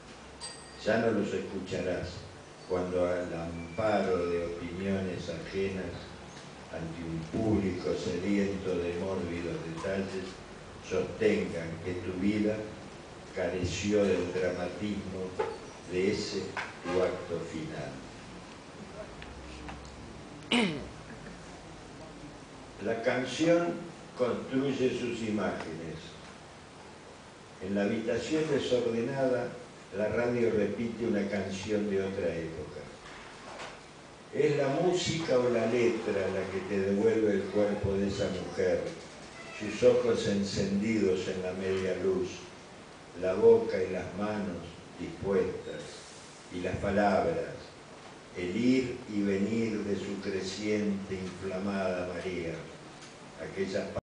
S13: Ya no los escucharás cuando al amparo de opiniones ajenas, ante un público sediento de mórbidos detalles, sostengan que tu vida careció del dramatismo de ese tu acto final. La canción construye sus imágenes. En la habitación desordenada, la radio repite una canción de otra época. Es la música o la letra la que te devuelve el cuerpo de esa mujer, sus ojos encendidos en la media luz, la boca y las manos dispuestas, y las palabras, el ir y venir de su creciente, inflamada marea, aquellas